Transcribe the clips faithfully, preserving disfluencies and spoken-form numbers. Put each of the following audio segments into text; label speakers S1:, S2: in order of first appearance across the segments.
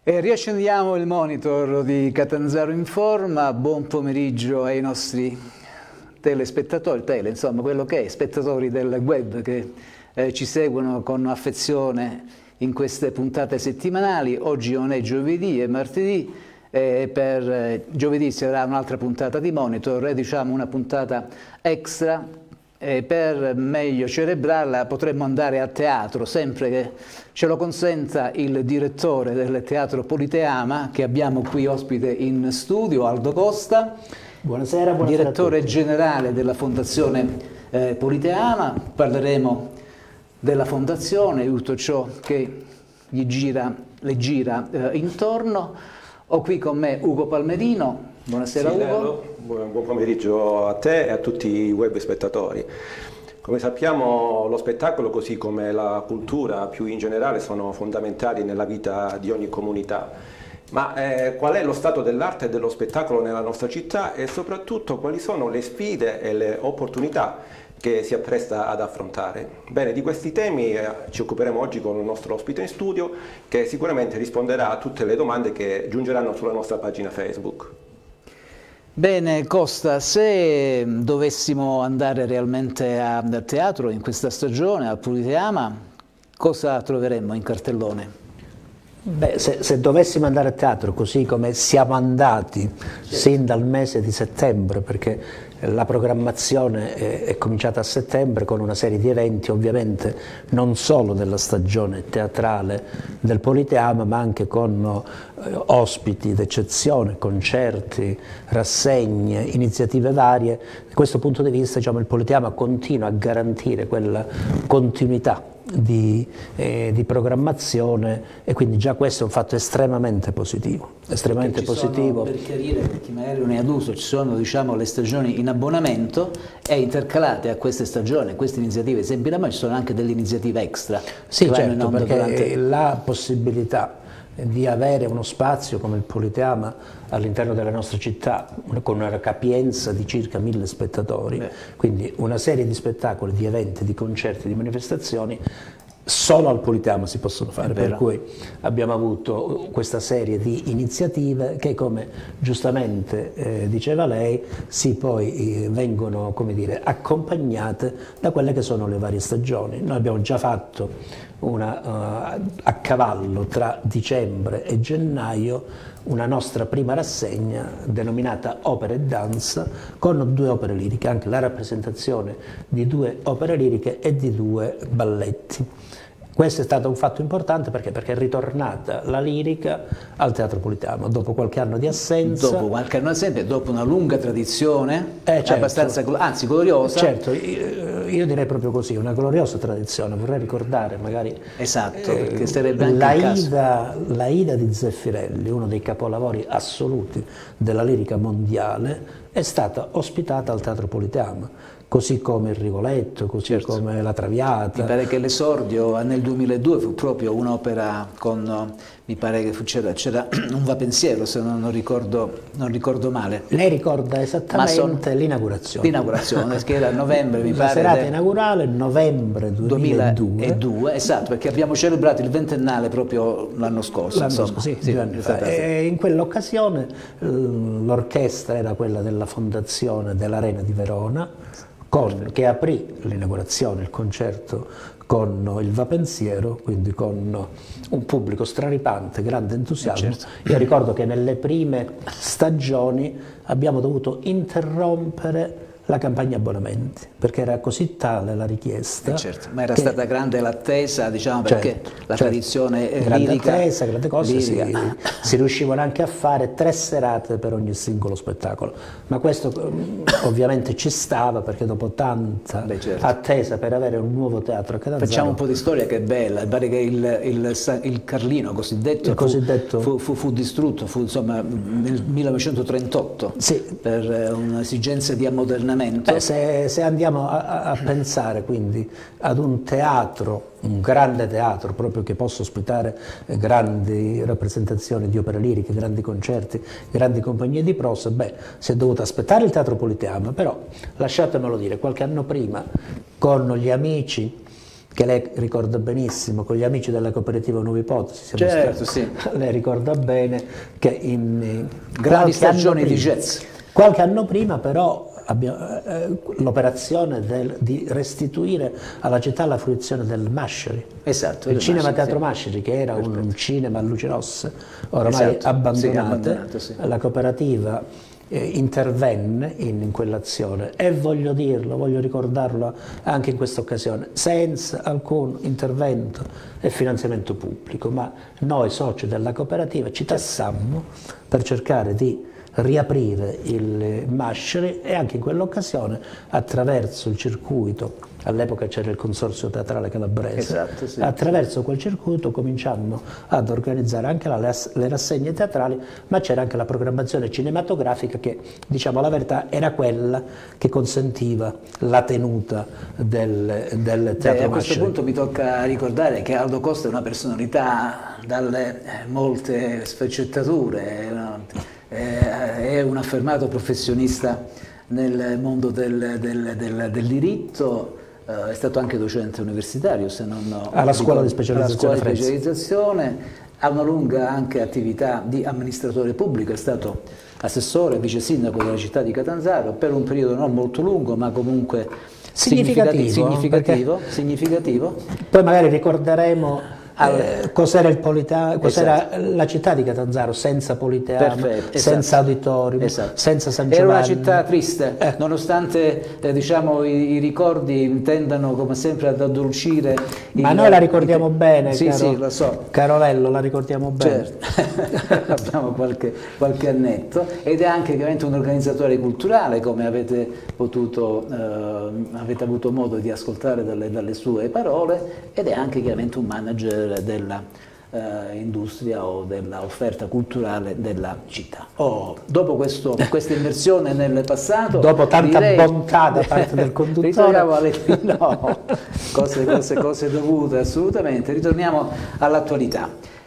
S1: E riaccendiamo il monitor di Catanzaro Informa. Buon pomeriggio ai nostri telespettatori, tele, insomma, quello che è, spettatori del web che eh, ci seguono con affezione in queste puntate settimanali. Oggi non è giovedì, è martedì, e per eh, giovedì sarà un'altra puntata di monitor, è diciamo una puntata extra. E per meglio celebrarla potremmo andare a teatro, sempre che ce lo consenta il direttore del Teatro Politeama, che abbiamo qui ospite in studio, Aldo Costa.
S2: Buonasera, buonasera
S1: direttore generale della Fondazione eh, Politeama. Parleremo della Fondazione, di tutto ciò che gli gira, le gira eh, intorno. Ho qui con me Ugo Palmerino. Buonasera
S3: sì,
S1: Ugo.
S3: Buon, buon pomeriggio a te e a tutti i web spettatori. Come sappiamo, lo spettacolo, così come la cultura più in generale, sono fondamentali nella vita di ogni comunità. Ma eh, qual è lo stato dell'arte e dello spettacolo nella nostra città e soprattutto quali sono le sfide e le opportunità che si appresta ad affrontare? Bene, di questi temi eh, ci occuperemo oggi con il nostro ospite in studio, che sicuramente risponderà a tutte le domande che giungeranno sulla nostra pagina Facebook.
S1: Bene Costa, se dovessimo andare realmente a teatro in questa stagione, al Politeama, cosa troveremmo in cartellone?
S2: Beh, se, se dovessimo andare a teatro così come siamo andati sin dal mese di settembre, perché la programmazione è, è cominciata a settembre con una serie di eventi, ovviamente non solo della stagione teatrale del Politeama, ma anche con eh, ospiti d'eccezione, concerti, rassegne, iniziative varie. Da questo punto di vista, diciamo, il Politeama continua a garantire quella continuità Di, eh, di programmazione, e quindi già questo è un fatto estremamente positivo. Estremamente positivo.
S1: Sono, per chiarire, per chi magari non è ad uso, ci sono diciamo, le stagioni in abbonamento e intercalate a queste stagioni, a queste iniziative esempi da noi, ci sono anche delle iniziative extra.
S2: Sì, certo, perché
S1: durante...
S2: la possibilità di avere uno spazio come il Politeama all'interno della nostra città con una capienza di circa mille spettatori, Beh. quindi una serie di spettacoli, di eventi, di concerti, di manifestazioni solo al Politeama si possono fare, per cui abbiamo avuto questa serie di iniziative che, come giustamente eh, diceva lei, si poi eh, vengono, come dire, accompagnate da quelle che sono le varie stagioni. Noi abbiamo già fatto una, uh, a cavallo tra dicembre e gennaio una nostra prima rassegna denominata Opera e Danza, con due opere liriche, anche la rappresentazione di due opere liriche e di due balletti. Questo è stato un fatto importante perché, perché è ritornata la lirica al Teatro Politeama dopo qualche anno di assenza.
S1: Dopo qualche anno di assenza, dopo una lunga tradizione,
S2: eh, certo.
S1: abbastanza, anzi gloriosa.
S2: Certo, io, io direi proprio così, una gloriosa tradizione. Vorrei ricordare magari
S1: esatto,
S2: eh,
S1: perché sarebbe anche
S2: l'Aida, l'Aida di Zeffirelli, uno dei capolavori assoluti della lirica mondiale, è stata ospitata al Teatro Politeama, così come il Rigoletto, così certo. come la Traviata.
S1: Mi pare che l'esordio nel duemiladue fu proprio un'opera con, mi pare che c'era un vapensiero, se non ricordo, non ricordo male.
S2: Lei ricorda esattamente l'inaugurazione.
S1: L'inaugurazione, che era a novembre, mi
S2: la
S1: pare.
S2: La serata inaugurale, novembre duemiladue.
S1: duemiladue, esatto, perché abbiamo celebrato il ventennale proprio l'anno scorso.
S2: L'anno scorso, sì, sì, due anni fa. E in quell'occasione l'orchestra era quella della Fondazione dell'Arena di Verona, Con, che aprì l'inaugurazione, il concerto con il Vapensiero, quindi con un pubblico straripante, grande entusiasmo.
S1: Certo.
S2: Io ricordo che nelle prime stagioni abbiamo dovuto interrompere la campagna abbonamenti, perché era così tale la richiesta.
S1: Eh certo, ma era
S2: che...
S1: stata grande l'attesa, diciamo, perché
S2: certo,
S1: la
S2: certo.
S1: tradizione
S2: grande
S1: lirica...
S2: attesa, grande cose, si,
S1: ah.
S2: si riuscivano anche a fare tre serate per ogni singolo spettacolo, ma questo ovviamente ci stava, perché dopo tanta
S1: Beh, certo.
S2: attesa per avere un nuovo teatro a Catanzaro...
S1: Facciamo un po' di storia che è bella, pare che il, il, il Carlino cosiddetto,
S2: il cosiddetto...
S1: Fu, fu, fu distrutto, fu insomma nel millenovecentotrentotto, sì. per un'esigenza di ammodernamento.
S2: Beh, se, se andiamo a, a pensare quindi ad un teatro, un grande teatro proprio che possa ospitare grandi rappresentazioni di opere liriche, grandi concerti, grandi compagnie di prosa, beh, si è dovuto aspettare il Teatro Politeama, però lasciatemelo dire, qualche anno prima con gli amici che lei ricorda benissimo, con gli amici della cooperativa Nuova Ipotesi, siamo
S1: certo,
S2: stati,
S1: sì.
S2: lei ricorda bene che in
S1: grandi stagioni di jazz.
S2: Qualche anno prima però eh, l'operazione di restituire alla città la fruizione del Masciari,
S1: esatto,
S2: il cinema
S1: Masciari,
S2: teatro
S1: sì.
S2: Masciari, che era un, un cinema a luci rosse, oramai
S1: esatto,
S2: abbandonato,
S1: sì, abbandonato sì.
S2: La cooperativa eh, intervenne in, in quell'azione e voglio dirlo, voglio ricordarlo anche in questa occasione, senza alcun intervento e finanziamento pubblico, ma noi soci della cooperativa ci tassammo per cercare di riaprire il Masciari e anche in quell'occasione attraverso il circuito, all'epoca c'era il Consorzio Teatrale Calabrese,
S1: esatto, sì,
S2: attraverso
S1: sì.
S2: quel circuito cominciammo ad organizzare anche la, le rassegne teatrali, ma c'era anche la programmazione cinematografica che, diciamo la verità, era quella che consentiva la tenuta del, del Teatro Masciari.
S1: A questo punto mi tocca ricordare che Aldo Costa è una personalità dalle molte sfaccettature, no? È un affermato professionista nel mondo del, del, del, del diritto, è stato anche docente universitario, se non
S2: alla scuola di specializzazione,
S1: scuola di specializzazione, ha una lunga anche attività di amministratore pubblico, è stato assessore, vice sindaco della città di Catanzaro per un periodo non molto lungo ma comunque significativo, significativo, significativo.
S2: Poi magari ricorderemo Eh, cos'era il Politeama, cos'era esatto. la città di Catanzaro senza Politeama,
S1: Perfetto,
S2: senza
S1: esatto.
S2: auditorium,
S1: esatto.
S2: senza San Giovanni.
S1: Era una città triste,
S2: eh.
S1: nonostante eh, diciamo, i, i ricordi tendano come sempre ad addolcire.
S2: Ma
S1: il,
S2: noi la ricordiamo
S1: il,
S2: bene,
S1: sì,
S2: caro,
S1: sì, lo so.
S2: Carolello, la ricordiamo bene.
S1: Certo. Abbiamo qualche, qualche annetto ed è anche chiaramente un organizzatore culturale, come avete potuto, eh, avete avuto modo di ascoltare dalle, dalle sue parole, ed è anche chiaramente un manager della eh, industria o dell'offerta culturale della città. Oh, dopo questo, questa immersione nel passato,
S2: dopo tanta
S1: direi,
S2: bontà da parte del conduttore,
S1: ritorniamo alle no, cose, cose, cose dovute assolutamente, ritorniamo all'attualità.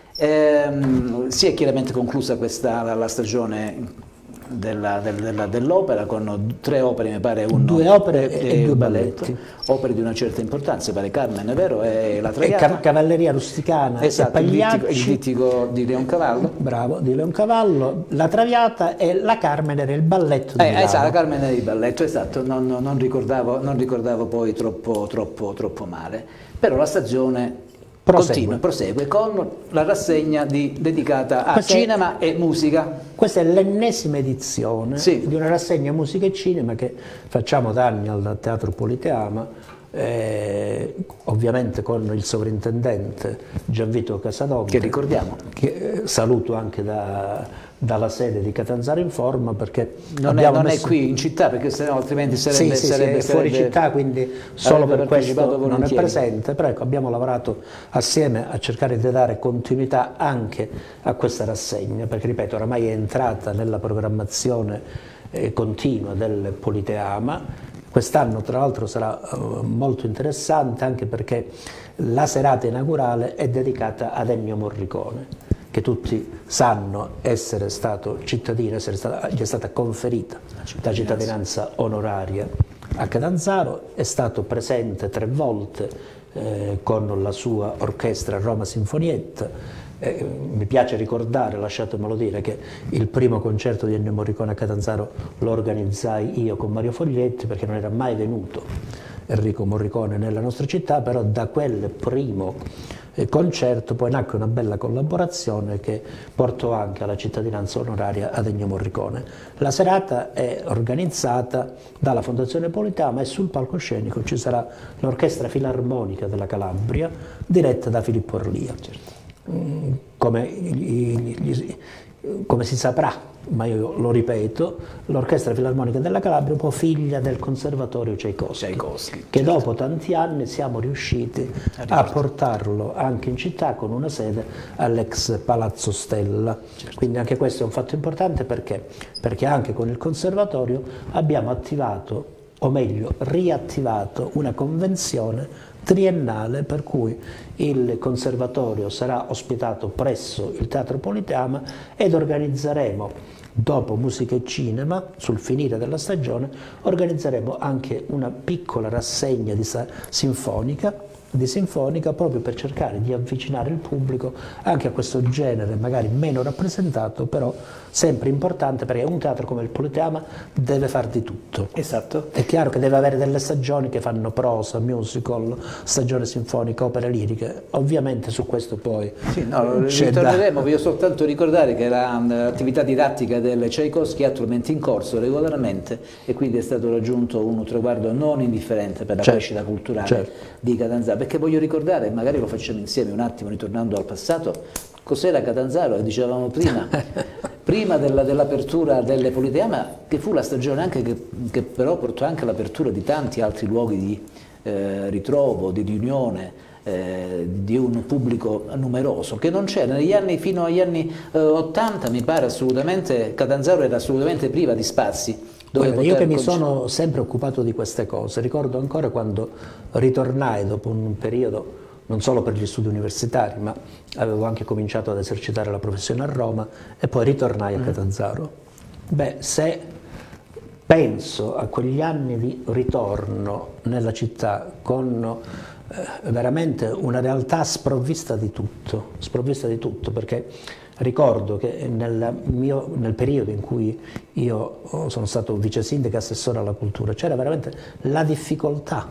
S1: Ehm, si è chiaramente conclusa questa, la, la stagione dell'opera della, dell con tre opere, mi pare, uno,
S2: due opere e,
S1: e,
S2: e due
S1: balletto,
S2: balletti,
S1: opere di una certa importanza, pare Carmen, è vero, e la Traviata,
S2: e Cavalleria Rusticana,
S1: esatto,
S2: e
S1: il dittico,
S2: Pagliacci,
S1: il dittico di Leoncavallo,
S2: bravo, di Leoncavallo, la Traviata, e la Carmen era il balletto di
S1: eh,
S2: Milano.
S1: esatto, la Carmen era il balletto, esatto, non, non, ricordavo, non ricordavo poi troppo, troppo, troppo male, però la stagione
S2: Prosegue.
S1: Continua, prosegue con la rassegna di, dedicata a
S2: Questa
S1: cinema
S2: è,
S1: e musica.
S2: Questa è l'ennesima edizione
S1: sì.
S2: di una rassegna musica e cinema che facciamo da anni al Teatro Politeama, eh, ovviamente con il sovrintendente Gianvito Casadonte,
S1: che ricordiamo.
S2: Che eh, saluto anche da... dalla sede di Catanzaro Informa, perché
S1: non, è, non messo... è qui in città, perché sennò altrimenti sarebbe,
S2: sì, sì,
S1: sarebbe,
S2: sì, è fuori
S1: sarebbe,
S2: città, quindi solo per questo non è
S1: volentieri.
S2: presente, però ecco, abbiamo lavorato assieme a cercare di dare continuità anche a questa rassegna, perché ripeto, oramai è entrata nella programmazione eh, continua del Politeama. Quest'anno tra l'altro sarà uh, molto interessante, anche perché la serata inaugurale è dedicata ad Ennio Morricone, che tutti sanno essere stato cittadino, essere stata, gli è stata conferita la cittadinanza onoraria a Catanzaro, è stato presente tre volte eh, con la sua orchestra Roma Sinfonietta. Eh, mi piace ricordare, lasciatemelo dire, che il primo concerto di Ennio Morricone a Catanzaro lo organizzai io con Mario Foglietti, perché non era mai venuto Enrico Morricone nella nostra città, però da quel primo concerto poi nacque una bella collaborazione che portò anche alla cittadinanza onoraria ad Ennio Morricone. La serata è organizzata dalla Fondazione Politeama e sul palcoscenico ci sarà l'Orchestra Filarmonica della Calabria diretta da Filippo Orlia. Come, gli, gli, come si saprà, ma io lo ripeto, l'Orchestra Filarmonica della Calabria è un po' figlia del Conservatorio Tchaikovsky,
S1: Tchaikovsky
S2: che
S1: certo.
S2: dopo tanti anni siamo riusciti a, a portarlo anche in città con una sede all'ex Palazzo Stella. Certo. Quindi anche questo è un fatto importante, perché? Perché anche con il Conservatorio abbiamo attivato, o meglio riattivato, una convenzione triennale per cui il Conservatorio sarà ospitato presso il Teatro Politeama ed organizzeremo, dopo musica e cinema, sul finire della stagione, organizzeremo anche una piccola rassegna di sinfonica di sinfonica, proprio per cercare di avvicinare il pubblico anche a questo genere magari meno rappresentato, però sempre importante, perché un teatro come il Politeama deve far di tutto.
S1: Esatto.
S2: È chiaro che deve avere delle stagioni che fanno prosa, musical, stagione sinfonica, opere liriche, ovviamente su questo poi
S1: sì, no, ritorneremo. Voglio soltanto ricordare che l'attività didattica del Tchaikovsky è attualmente in corso regolarmente e quindi è stato raggiunto un traguardo non indifferente per la certo, crescita culturale certo. di Catanzaro, perché voglio ricordare, magari lo facciamo insieme un attimo ritornando al passato, cos'era Catanzaro, dicevamo prima, prima dell'apertura dell delle Politeama, che fu la stagione anche che, che però portò anche all'apertura di tanti altri luoghi di eh, ritrovo, di riunione, eh, di un pubblico numeroso, che non c'era negli anni, fino agli anni eh, ottanta mi pare assolutamente, Catanzaro era assolutamente priva di spazi.
S2: Guarda, io che mi sono sempre occupato di queste cose, ricordo ancora quando ritornai dopo un periodo, non solo per gli studi universitari, ma avevo anche cominciato ad esercitare la professione a Roma e poi ritornai a Catanzaro. Beh, se penso a quegli anni di ritorno nella città con eh, veramente una realtà sprovvista di tutto, sprovvista di tutto, perché ricordo che nel, mio, nel periodo in cui io sono stato vice sindaco e assessore alla cultura c'era veramente la difficoltà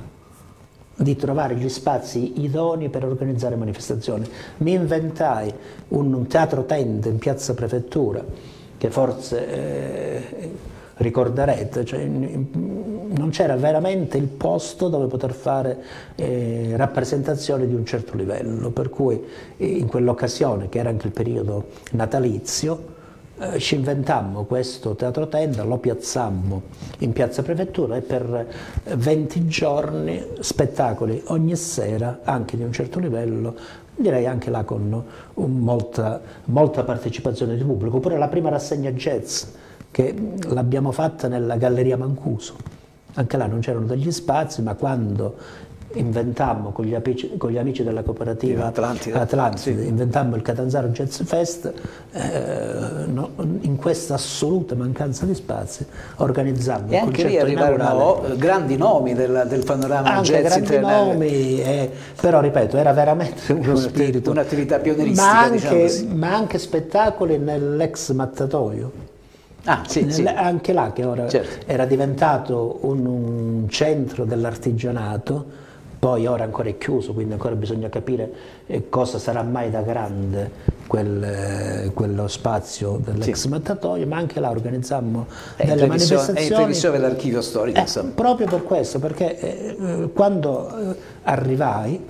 S2: di trovare gli spazi idonei per organizzare manifestazioni. Mi inventai un, un teatro tende in piazza Prefettura, che forse eh, ricorderete, cioè, non c'era veramente il posto dove poter fare eh, rappresentazioni di un certo livello, per cui eh, in quell'occasione, che era anche il periodo natalizio, eh, ci inventammo questo teatro tenda, lo piazzammo in piazza Prefettura e per venti giorni spettacoli ogni sera, anche di un certo livello, direi anche là con un, molta, molta partecipazione di pubblico. Oppure la prima rassegna jazz, che l'abbiamo fatta nella Galleria Mancuso. Anche là non c'erano degli spazi, ma quando inventammo con gli, apici, con gli amici della cooperativa Atlantide, Atlantide sì. inventammo il Catanzaro Jazz Fest, eh, no, in questa assoluta mancanza di spazi organizzammo
S1: e anche lì arrivarono grandi nomi del, del panorama
S2: anche
S1: jazz
S2: grandi nomi, eh, però ripeto, era veramente uno spirito,
S1: un'attività pionieristica,
S2: ma anche,
S1: diciamo così.
S2: ma anche spettacoli nell'ex mattatoio.
S1: Ah, sì, sì.
S2: Anche là, che ora certo. era diventato un, un centro dell'artigianato, poi ora ancora è chiuso, quindi ancora bisogna capire eh, cosa sarà mai da grande quel, eh, quello spazio dell'ex sì. mattatoio, ma anche là organizzammo
S1: è
S2: delle manifestazioni.
S1: È in previsione dell'archivio storico.
S2: Eh, proprio per questo, perché eh, quando eh, arrivai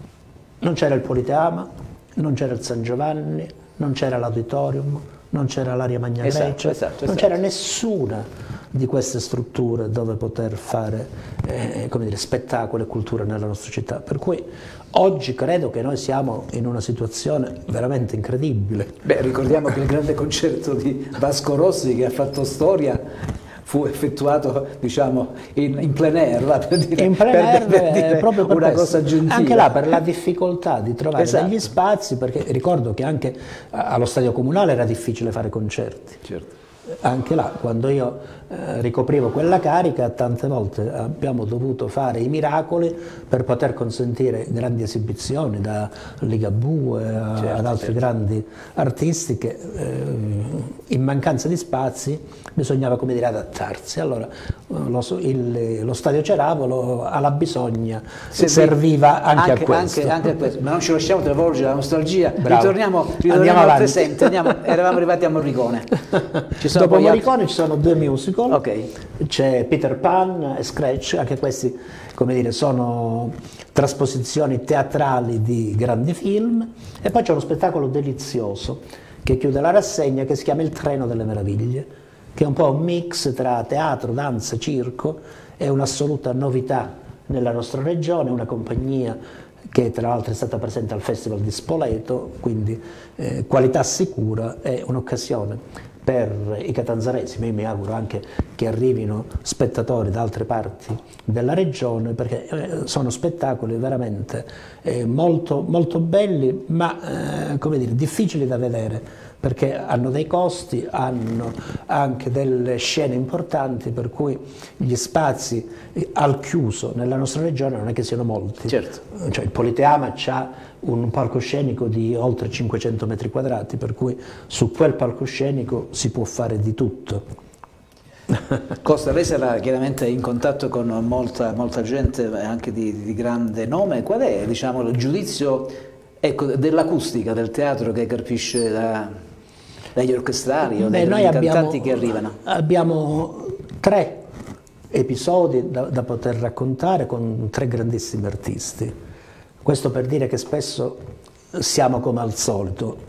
S2: non c'era il Politeama, non c'era il San Giovanni, non c'era l'auditorium, non c'era l'Aria Magna Grecia,
S1: esatto, esatto,
S2: non
S1: esatto.
S2: c'era nessuna di queste strutture dove poter fare eh, come dire, spettacolo e cultura nella nostra città. Per cui oggi credo che noi siamo in una situazione veramente incredibile.
S1: Beh, ricordiamo che il grande concerto di Vasco Rossi, che ha fatto storia, fu effettuato, diciamo, in, in plein air, va, per dire,
S2: in plein air,
S1: per, per dire
S2: proprio per
S1: una
S2: questo.
S1: cosa aggiuntiva.
S2: Anche là per la difficoltà di trovare
S1: esatto.
S2: degli spazi, perché ricordo che anche allo stadio comunale era difficile fare concerti.
S1: Certo.
S2: Anche là, quando io eh, ricoprivo quella carica, tante volte abbiamo dovuto fare i miracoli per poter consentire grandi esibizioni, da Ligabue a, certo, ad altri certo. grandi artisti che eh, in mancanza di spazi bisognava, come dire, adattarsi. Allora lo, il, lo stadio Ceravolo alla bisogna Servi, serviva anche, anche a questo.
S1: Anche, anche a questo. Ma non ci lasciamo travolgere la nostalgia.
S2: Bravo.
S1: Ritorniamo, ritorniamo al presente. Andiamo, eravamo arrivati a Morricone. Ci sono
S2: Dopo Morricone altri... ci sono due musical,
S1: okay.
S2: C'è Peter Pan e Scratch, anche questi, come dire, sono trasposizioni teatrali di grandi film, e poi c'è uno spettacolo delizioso che chiude la rassegna, che si chiama Il Treno delle Meraviglie, che è un po' un mix tra teatro, danza, circo, è un'assoluta novità nella nostra regione, una compagnia che tra l'altro è stata presente al Festival di Spoleto, quindi eh, qualità sicura, è un'occasione per i catanzaresi, ma io mi auguro anche che arrivino spettatori da altre parti della regione, perché eh, sono spettacoli veramente eh, molto, molto belli, ma eh, come dire, difficili da vedere, perché hanno dei costi, hanno anche delle scene importanti, per cui gli spazi al chiuso nella nostra regione non è che siano molti.
S1: Certo.
S2: Cioè, il Politeama ha un palcoscenico di oltre cinquecento metri quadrati, per cui su quel palcoscenico si può fare di tutto.
S1: Costa, lei sarà chiaramente in contatto con molta, molta gente anche di, di grande nome. Qual è, diciamo, il giudizio, ecco, dell'acustica del teatro che carpisce da, dagli orchestrali o dai cantanti abbiamo, che arrivano?
S2: Abbiamo tre episodi da, da poter raccontare con tre grandissimi artisti. Questo per dire che spesso siamo come al solito,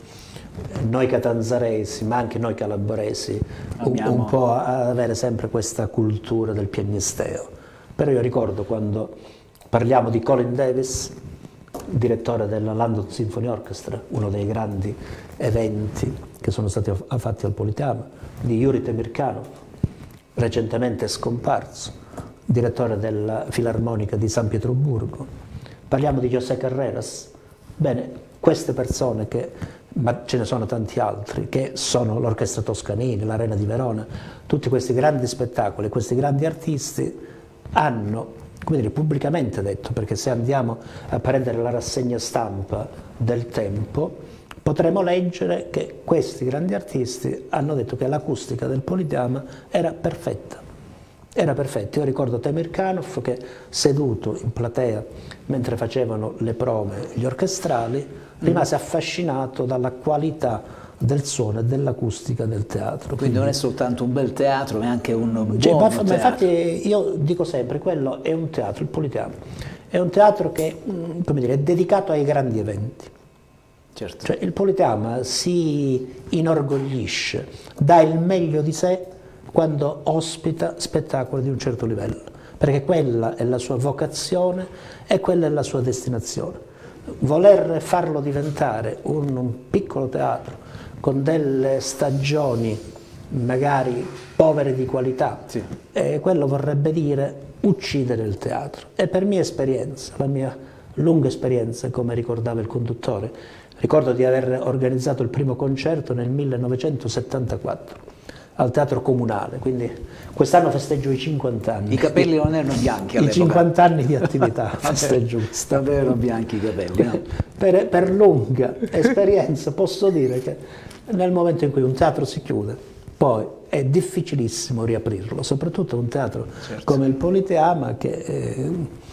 S2: noi catanzaresi, ma anche noi calabresi, un, un po' ad avere sempre questa cultura del piagnisteo. Però io ricordo quando parliamo di Colin Davis, direttore della London Symphony Orchestra, uno dei grandi eventi che sono stati fatti al Politeama, di Yuri Temirkanov, recentemente scomparso, direttore della Filarmonica di San Pietroburgo. Parliamo di José Carreras. Bene, queste persone che, ma ce ne sono tanti altri, che sono l'Orchestra Toscanini, l'Arena di Verona, tutti questi grandi spettacoli, questi grandi artisti hanno, come dire, pubblicamente detto, perché se andiamo a prendere la rassegna stampa del Tempo, potremo leggere che questi grandi artisti hanno detto che l'acustica del Politeama era perfetta. Era perfetta. Io ricordo Temirkanov che, seduto in platea mentre facevano le prove gli orchestrali, rimase affascinato dalla qualità del suono e dell'acustica del teatro.
S1: Quindi, Quindi non è soltanto un bel teatro, ma è anche un buon
S2: cioè, ma,
S1: teatro.
S2: Infatti io dico sempre, quello è un teatro, il Politeama, è un teatro che, come dire, è dedicato ai grandi eventi.
S1: Certo.
S2: Cioè, il Politeama si inorgoglisce, dà il meglio di sé quando ospita spettacoli di un certo livello, perché quella è la sua vocazione e quella è la sua destinazione. Voler farlo diventare un, un piccolo teatro con delle stagioni magari povere di qualità, sì. eh, quello vorrebbe dire uccidere il teatro. E per mia esperienza, la mia lunga esperienza, come ricordava il conduttore, ricordo di aver organizzato il primo concerto nel millenovecentosettantaquattro al Teatro Comunale, quindi quest'anno festeggio i cinquanta anni.
S1: I capelli non erano bianchi all'epoca.
S2: I cinquanta anni di attività festeggio questo.
S1: Non erano bianchi i capelli, no?
S2: Per, per lunga esperienza posso dire che nel momento in cui un teatro si chiude, poi è difficilissimo riaprirlo, soprattutto un teatro certo. come il Politeama che eh,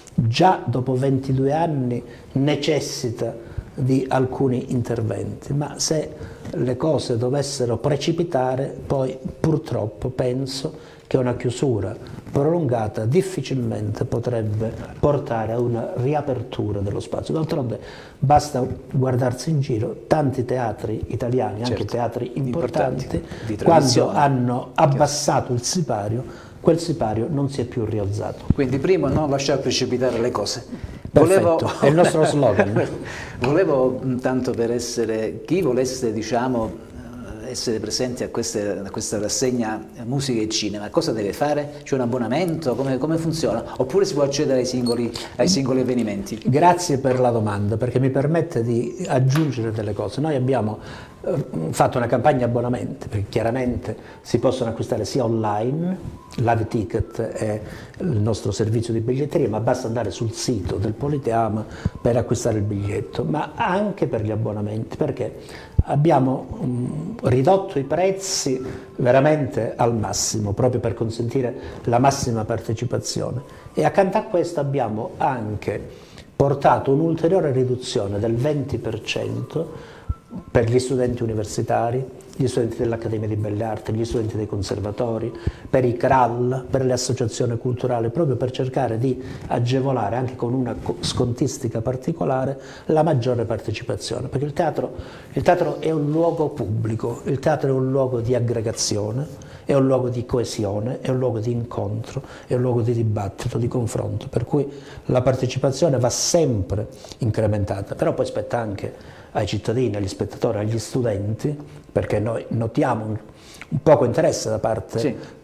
S2: già dopo ventidue anni necessita di alcuni interventi, ma se le cose dovessero precipitare, poi purtroppo penso che una chiusura prolungata difficilmente potrebbe portare a una riapertura dello spazio. D'altronde basta guardarsi in giro, tanti teatri italiani, certo, anche teatri importanti, importanti quando hanno abbassato il sipario, quel sipario non si è più rialzato.
S1: Quindi primo non lasciar precipitare le cose.
S2: Volevo, è il nostro slogan.
S1: Volevo, tanto per essere, chi volesse, diciamo, essere presenti a, queste, a questa rassegna Musica e Cinema, cosa deve fare? C'è un abbonamento? Come, come funziona? Oppure si può accedere ai singoli, ai singoli avvenimenti?
S2: Grazie per la domanda, perché mi permette di aggiungere delle cose. Noi abbiamo eh, fatto una campagna abbonamenti, perché chiaramente si possono acquistare sia online, Live Ticket è il nostro servizio di biglietteria, ma basta andare sul sito del Politeama per acquistare il biglietto, ma anche per gli abbonamenti, perché abbiamo um, ridotto i prezzi veramente al massimo, proprio per consentire la massima partecipazione. E accanto a questo abbiamo anche portato un'ulteriore riduzione del venti per cento per gli studenti universitari, gli studenti dell'Accademia di Belle Arti, gli studenti dei conservatori, per i C R A L, per le associazioni culturali, proprio per cercare di agevolare anche con una scontistica particolare la maggiore partecipazione, perché il teatro, il teatro è un luogo pubblico, il teatro è un luogo di aggregazione, è un luogo di coesione, è un luogo di incontro, è un luogo di dibattito, di confronto, per cui la partecipazione va sempre incrementata, però poi spetta anche ai cittadini, agli spettatori, agli studenti, perché noi notiamo un, un poco interesse da parte
S1: sì.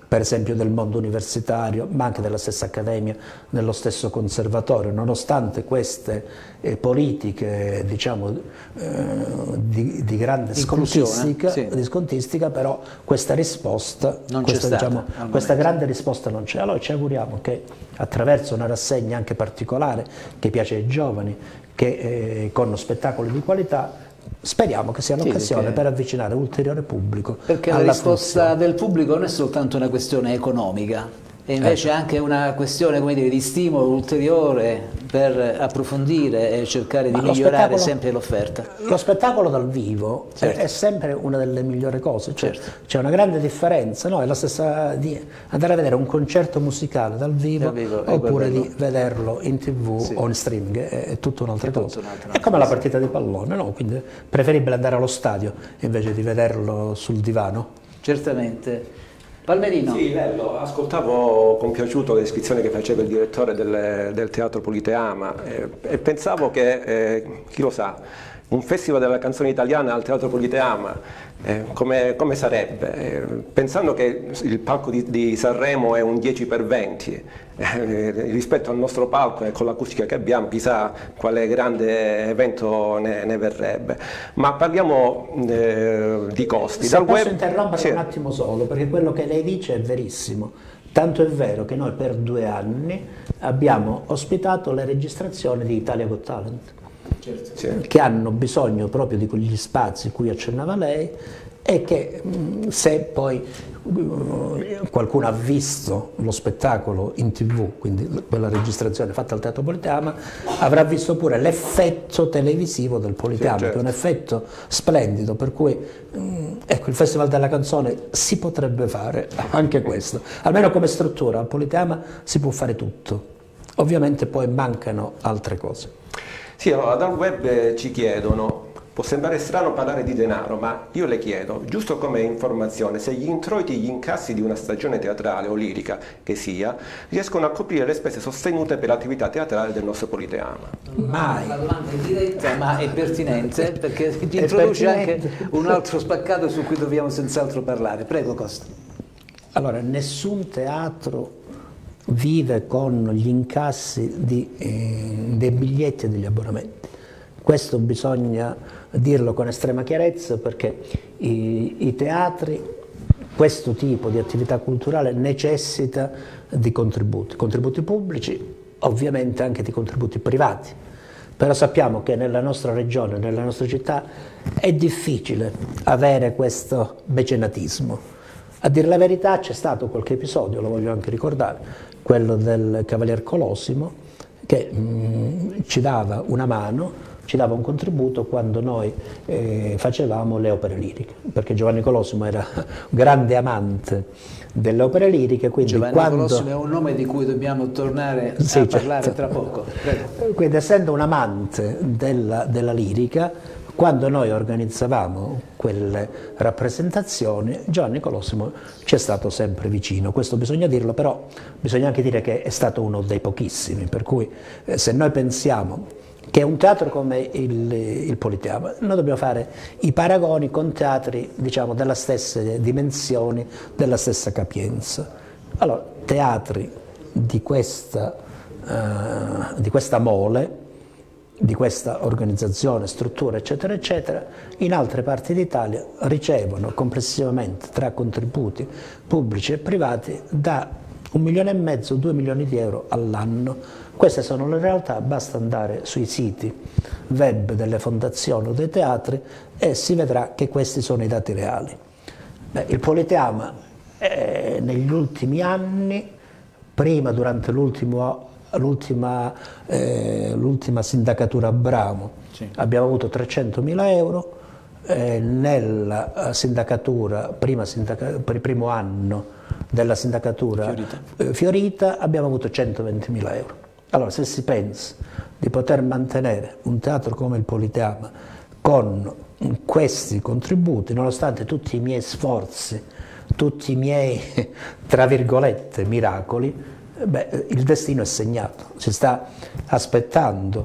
S2: per esempio del mondo universitario, ma anche della stessa accademia, dello stesso conservatorio, nonostante queste eh, politiche, diciamo, eh, di, di grande scontistica,
S1: sì.
S2: di scontistica, però questa risposta,
S1: non
S2: questa,
S1: c'è stata,
S2: diciamo, questa grande risposta non c'è. Allora ci auguriamo che attraverso una rassegna anche particolare, che piace ai giovani, che eh, con spettacoli di qualità, speriamo che sia l'occasione
S1: sì,
S2: per avvicinare ulteriore pubblico.
S1: Perché
S2: alla
S1: la risposta
S2: funzione
S1: del pubblico non è soltanto una questione economica, è invece
S2: ecco.
S1: anche una questione, come dire, di stimolo ulteriore per approfondire e cercare di
S2: Ma
S1: migliorare sempre l'offerta.
S2: Lo spettacolo dal vivo
S1: certo.
S2: è, è sempre una delle migliori cose, cioè,
S1: certo.
S2: c'è una grande differenza, no? È la stessa di andare a vedere un concerto musicale dal vivo,
S1: dal vivo
S2: oppure di vederlo in tv
S1: sì.
S2: o in streaming, è, è tutta un'altra cosa.
S1: Un'altra,
S2: è come la partita di pallone, no? Quindi è preferibile andare allo stadio invece di vederlo sul divano.
S1: Certamente. Palmerino.
S3: Sì, Lello, ascoltavo con piaciuto le descrizioni che faceva il direttore del, del Teatro Politeama eh, e pensavo che, eh, chi lo sa, un festival della canzone italiana al Teatro Politeama, eh, come, come sarebbe? Eh, pensando che il palco di, di Sanremo è un dieci per venti, eh, rispetto al nostro palco e con l'acustica che abbiamo, chissà quale grande evento ne, ne verrebbe. Ma parliamo eh, di costi.
S2: Se
S3: Dal
S2: posso
S3: web...
S2: interrompere
S3: sì.
S2: un attimo solo, perché quello che lei dice è verissimo. Tanto è vero che noi per due anni abbiamo ospitato le registrazioni di Italia Got Talent. Certo. Sì. Che hanno bisogno proprio di quegli spazi cui accennava lei e che se poi qualcuno ha visto lo spettacolo in tv, quindi quella registrazione fatta al Teatro Politeama, avrà visto pure l'effetto televisivo del Politeama, sì, certo. Che è un effetto splendido, per cui ecco, il Festival della Canzone si potrebbe fare anche questo, almeno come struttura al Politeama si può fare tutto, ovviamente poi mancano altre cose.
S3: Sì, allora dal web ci chiedono, può sembrare strano parlare di denaro, ma io le chiedo, giusto come informazione, se gli introiti e gli incassi di una stagione teatrale o lirica che sia, riescono a coprire le spese sostenute per l'attività teatrale del nostro Politeama.
S1: Mai. La domanda è diretta, ma è pertinente, perché ti introduce anche un altro spaccato su cui dobbiamo senz'altro parlare. Prego, Costa.
S2: Allora, nessun teatro vive con gli incassi di, eh, dei biglietti e degli abbonamenti. Questo bisogna dirlo con estrema chiarezza, perché i, i teatri, questo tipo di attività culturale necessita di contributi, contributi pubblici, ovviamente anche di contributi privati. Però sappiamo che nella nostra regione, nella nostra città, è difficile avere questo mecenatismo. A dire la verità c'è stato qualche episodio, lo voglio anche ricordare, quello del Cavalier Colosimo, che mh, ci dava una mano, ci dava un contributo quando noi eh, facevamo le opere liriche, perché Giovanni Colosimo era un grande amante delle opere liriche. Quindi
S1: Giovanni
S2: quando...
S1: Colosimo è un nome di cui dobbiamo tornare a
S2: sì,
S1: parlare
S2: certo.
S1: tra poco. Prego.
S2: Quindi, essendo un amante della, della lirica, quando noi organizzavamo quelle rappresentazioni, Giovanni Colosimo ci è stato sempre vicino, questo bisogna dirlo, però bisogna anche dire che è stato uno dei pochissimi, per cui eh, se noi pensiamo che un teatro come il, il Politeama, noi dobbiamo fare i paragoni con teatri, diciamo, della stessa dimensioni, della stessa capienza. Allora, teatri di questa, uh, di questa mole, di questa organizzazione, struttura, eccetera, eccetera, in altre parti d'Italia ricevono complessivamente tra contributi pubblici e privati da un milione e mezzo, due milioni di euro all'anno. Queste sono le realtà, basta andare sui siti web delle fondazioni o dei teatri e si vedrà che questi sono i dati reali. Beh, il Politeama eh, negli ultimi anni, prima durante l'ultimo l'ultima eh, sindacatura Abramo, sì. Abbiamo avuto trecentomila euro, eh, nella sindacatura, prima sindaca, per il primo anno della sindacatura Fiorita, eh, Fiorita abbiamo avuto centoventimila euro. Allora, se si pensa di poter mantenere un teatro come il Politeama con questi contributi, nonostante tutti i miei sforzi, tutti i miei, tra virgolette, miracoli, beh, il destino è segnato, si sta aspettando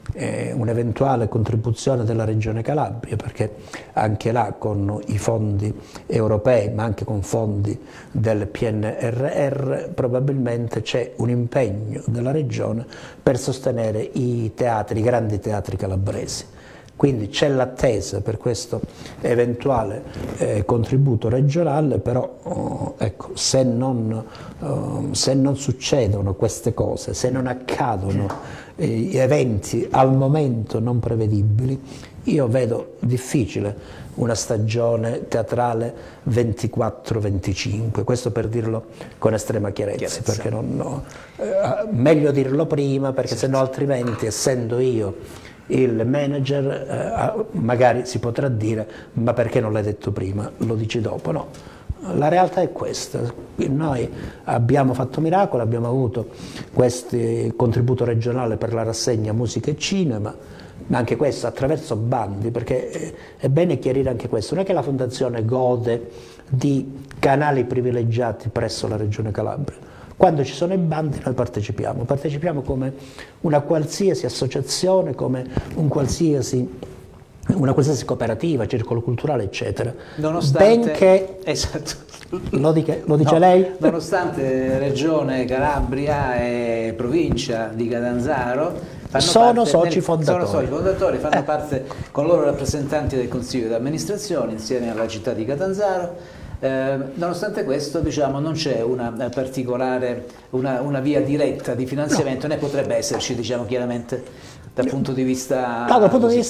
S2: eh, un'eventuale contribuzione della Regione Calabria, perché anche là con i fondi europei ma anche con fondi del P N R R probabilmente c'è un impegno della Regione per sostenere i teatri, i grandi teatri calabresi. Quindi c'è l'attesa per questo eventuale eh, contributo regionale, però oh, ecco, se, non, oh, se non succedono queste cose, se non accadono eh, eventi al momento non prevedibili, io vedo difficile una stagione teatrale ventiquattro venticinque, questo per dirlo con estrema chiarezza, chiarezza. Perché non, no, eh, meglio dirlo prima, perché certo. Se no altrimenti, essendo io il manager, eh, magari si potrà dire ma perché non l'hai detto prima, lo dici dopo. No, la realtà è questa. Noi abbiamo fatto miracolo, abbiamo avuto questo contributo regionale per la rassegna musica e cinema, ma anche questo attraverso bandi, perché è bene chiarire anche questo, non è che la Fondazione gode di canali privilegiati presso la Regione Calabria. Quando ci sono i bandi noi partecipiamo, partecipiamo come una qualsiasi associazione, come un qualsiasi, una qualsiasi cooperativa, circolo culturale, eccetera.
S1: Nonostante,
S2: benché,
S1: esatto.
S2: lo, dica, lo dice
S1: no,
S2: lei?
S1: Nonostante Regione Calabria e provincia di Catanzaro fanno
S2: sono
S1: parte
S2: soci
S1: nel,
S2: fondatori.
S1: Sono soci fondatori, fanno
S2: eh.
S1: parte con loro rappresentanti del Consiglio di amministrazione insieme alla città di Catanzaro. Eh, nonostante questo, diciamo, non c'è una particolare, una, una via diretta di finanziamento, no. Ne potrebbe esserci, diciamo, chiaramente dal punto di vista...
S2: No, dal punto di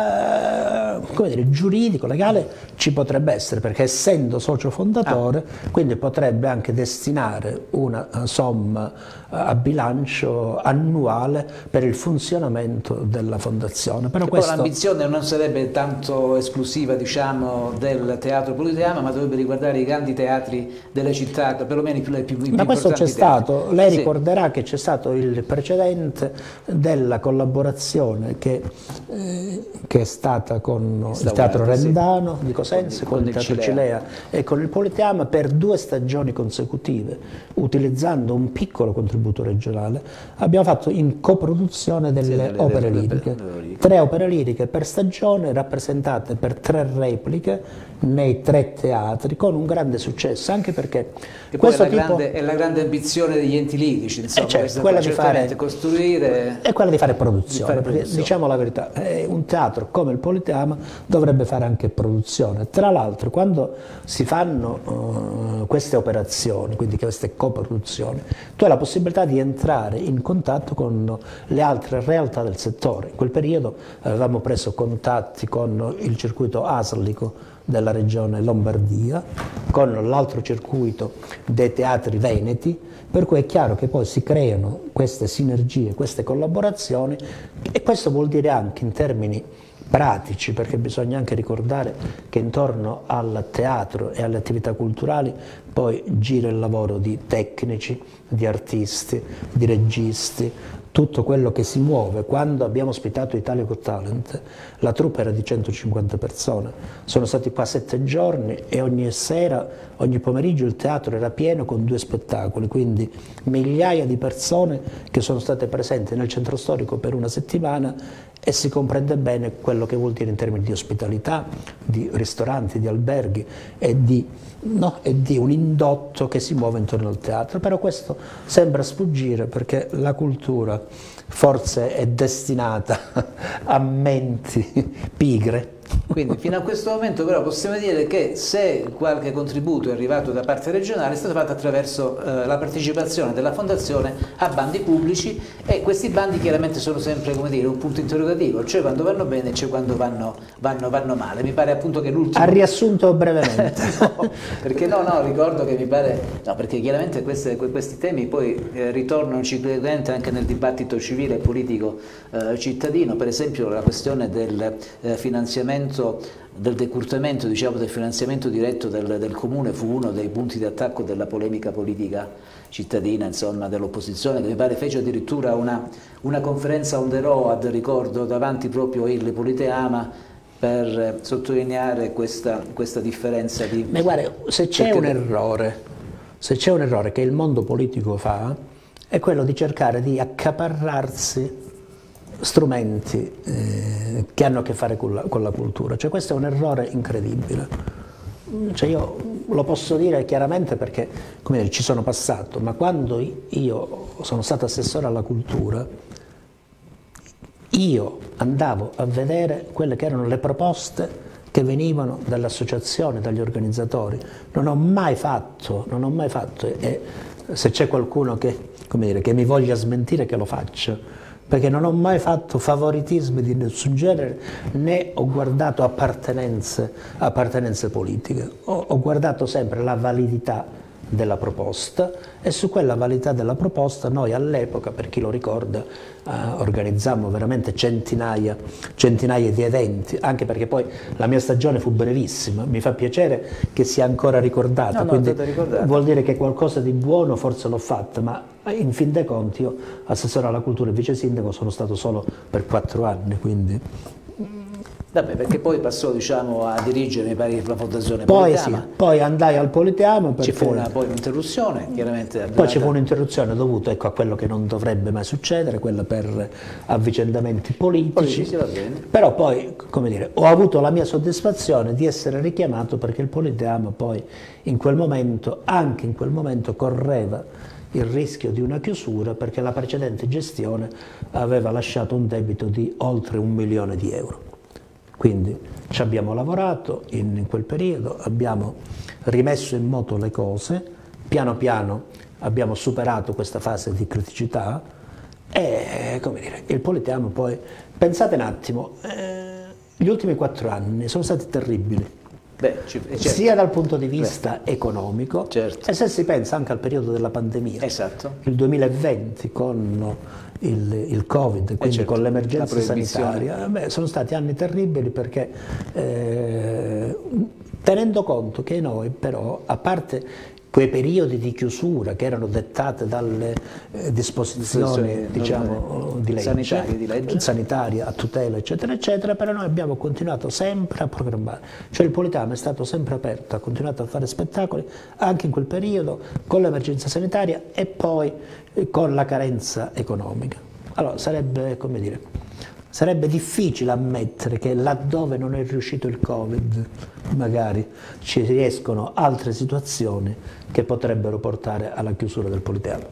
S2: vista come dire, giuridico, legale, ci potrebbe essere, perché essendo socio fondatore, ah. quindi potrebbe anche destinare una somma a bilancio annuale per il funzionamento della fondazione. Però questo...
S1: l'ambizione non sarebbe tanto esclusiva, diciamo, del teatro Politeama, ma dovrebbe riguardare i grandi teatri delle città, perlomeno i più, i più importanti.
S2: Ma questo c'è stato, lei
S1: sì.
S2: ricorderà che c'è stato il precedente della collaborazione che, eh, che è stata con il Teatro Rendano sì. di Cosenza, con, con, con il Teatro Cilea. Cilea e con il Politeama per due stagioni consecutive, utilizzando un piccolo contributo regionale, abbiamo fatto in coproduzione delle, sì, delle opere delle, liriche, delle, delle tre opere liriche per stagione rappresentate per tre repliche nei tre teatri con un grande successo, anche perché
S1: e
S2: questo
S1: poi è, la
S2: tipo,
S1: grande, è la grande ambizione degli enti lirici, insomma,
S2: eh certo, quella di fare,
S1: costruire
S2: è quella di fare produzione,
S1: di fare
S2: perché,
S1: produzione.
S2: Diciamo la verità, eh, un teatro come il Politeama dovrebbe fare anche produzione. Tra l'altro, quando si fanno uh, queste operazioni, quindi queste coproduzioni, tu hai la possibilità di entrare in contatto con le altre realtà del settore. In quel periodo avevamo preso contatti con il circuito aslico della regione Lombardia, con l'altro circuito dei teatri veneti, per cui è chiaro che poi si creano queste sinergie, queste collaborazioni, e questo vuol dire anche in termini pratici, perché bisogna anche ricordare che intorno al teatro e alle attività culturali poi gira il lavoro di tecnici, di artisti, di registi, tutto quello che si muove. Quando abbiamo ospitato Italia Got Talent, la troupe era di centocinquanta persone, sono stati qua sette giorni e ogni sera, ogni pomeriggio il teatro era pieno con due spettacoli, quindi migliaia di persone che sono state presenti nel centro storico per una settimana, e si comprende bene quello che vuol dire in termini di ospitalità, di ristoranti, di alberghi e di, no, e di un indotto che si muove intorno al teatro. Però questo sembra sfuggire, perché la cultura forse è destinata a menti pigre.
S1: Quindi fino a questo momento però possiamo dire che se qualche contributo è arrivato da parte regionale è stato fatto attraverso eh, la partecipazione della Fondazione a bandi pubblici, e questi bandi chiaramente sono sempre, come dire, un punto interrogativo, cioè quando vanno bene, cioè quando vanno, vanno, vanno male. Mi pare appunto che l'ultimo...
S2: Ha riassunto brevemente.
S1: No, perché no, no, ricordo che mi pare... No, perché chiaramente queste, questi temi poi eh, ritornano ciclicamente anche nel dibattito civile e politico eh, cittadino, per esempio la questione del eh, finanziamento, del decurtamento, diciamo, del finanziamento diretto del, del comune fu uno dei punti di attacco della polemica politica cittadina, insomma, dell'opposizione, che mi pare fece addirittura una, una conferenza on the road, ricordo, davanti proprio il Politeama, per sottolineare questa, questa differenza di...
S2: Ma guarda, se c'è un errore, se c'è un errore che il mondo politico fa, è quello di cercare di accaparrarsi strumenti eh, che hanno a che fare con la, con la cultura. Cioè, questo è un errore incredibile. Cioè, io lo posso dire chiaramente perché, come dire, ci sono passato, ma quando io sono stato assessore alla cultura, io andavo a vedere quelle che erano le proposte che venivano dalle associazioni, dagli organizzatori. Non ho mai fatto, non ho mai fatto, e se c'è qualcuno che, come dire, che mi voglia smentire, che lo faccia, perché non ho mai fatto favoritismi di nessun genere, né ho guardato appartenenze, appartenenze politiche. Ho, ho guardato sempre la validità della proposta, e su quella validità della proposta noi all'epoca, per chi lo ricorda, eh, organizzammo veramente centinaia, centinaia di eventi, anche perché poi la mia stagione fu brevissima. Mi fa piacere che sia ancora ricordata,
S1: no, no,
S2: quindi
S1: ricordata.
S2: Vuol dire che qualcosa di buono forse l'ho fatta, ma in fin dei conti io assessore alla cultura e vice sindaco sono stato solo per quattro anni, quindi...
S1: Vabbè, perché poi passò, diciamo, a dirigere, mi pare, la fondazione
S2: Poi
S1: Politeama.
S2: sì, poi andai al Politeama perché...
S1: Ci fu una, poi un'interruzione, chiaramente.
S2: Poi ci fu un'interruzione dovuta, ecco, a quello che non dovrebbe mai succedere, quella per avvicendamenti politici.
S1: Politici, va bene.
S2: Però poi, come dire, ho avuto la mia soddisfazione di essere richiamato perché il Politeama poi in quel momento, anche in quel momento, correva il rischio di una chiusura perché la precedente gestione aveva lasciato un debito di oltre un milione di euro. Quindi ci abbiamo lavorato in, in quel periodo, abbiamo rimesso in moto le cose, piano piano abbiamo superato questa fase di criticità e, come dire, il Politeama poi, pensate un attimo, eh, gli ultimi quattro anni sono stati terribili.
S1: Beh, certo.
S2: Sia dal punto di vista Beh. economico,
S1: certo.
S2: E se si pensa anche al periodo della pandemia,
S1: esatto.
S2: il duemilaventi con il, il Covid, quindi certo. con l'emergenza sanitaria, beh, sono stati anni terribili perché eh, tenendo conto che noi però, a parte quei periodi di chiusura che erano dettate dalle eh, disposizioni diciamo, di legge,
S1: sanitarie, di legge,
S2: sanitaria a tutela eccetera eccetera, però noi abbiamo continuato sempre a programmare, cioè il Politeama è stato sempre aperto, ha continuato a fare spettacoli anche in quel periodo con l'emergenza sanitaria e poi eh, con la carenza economica. Allora sarebbe, come dire, sarebbe difficile ammettere che laddove non è riuscito il Covid magari ci riescono altre situazioni che potrebbero portare alla chiusura del Politeama.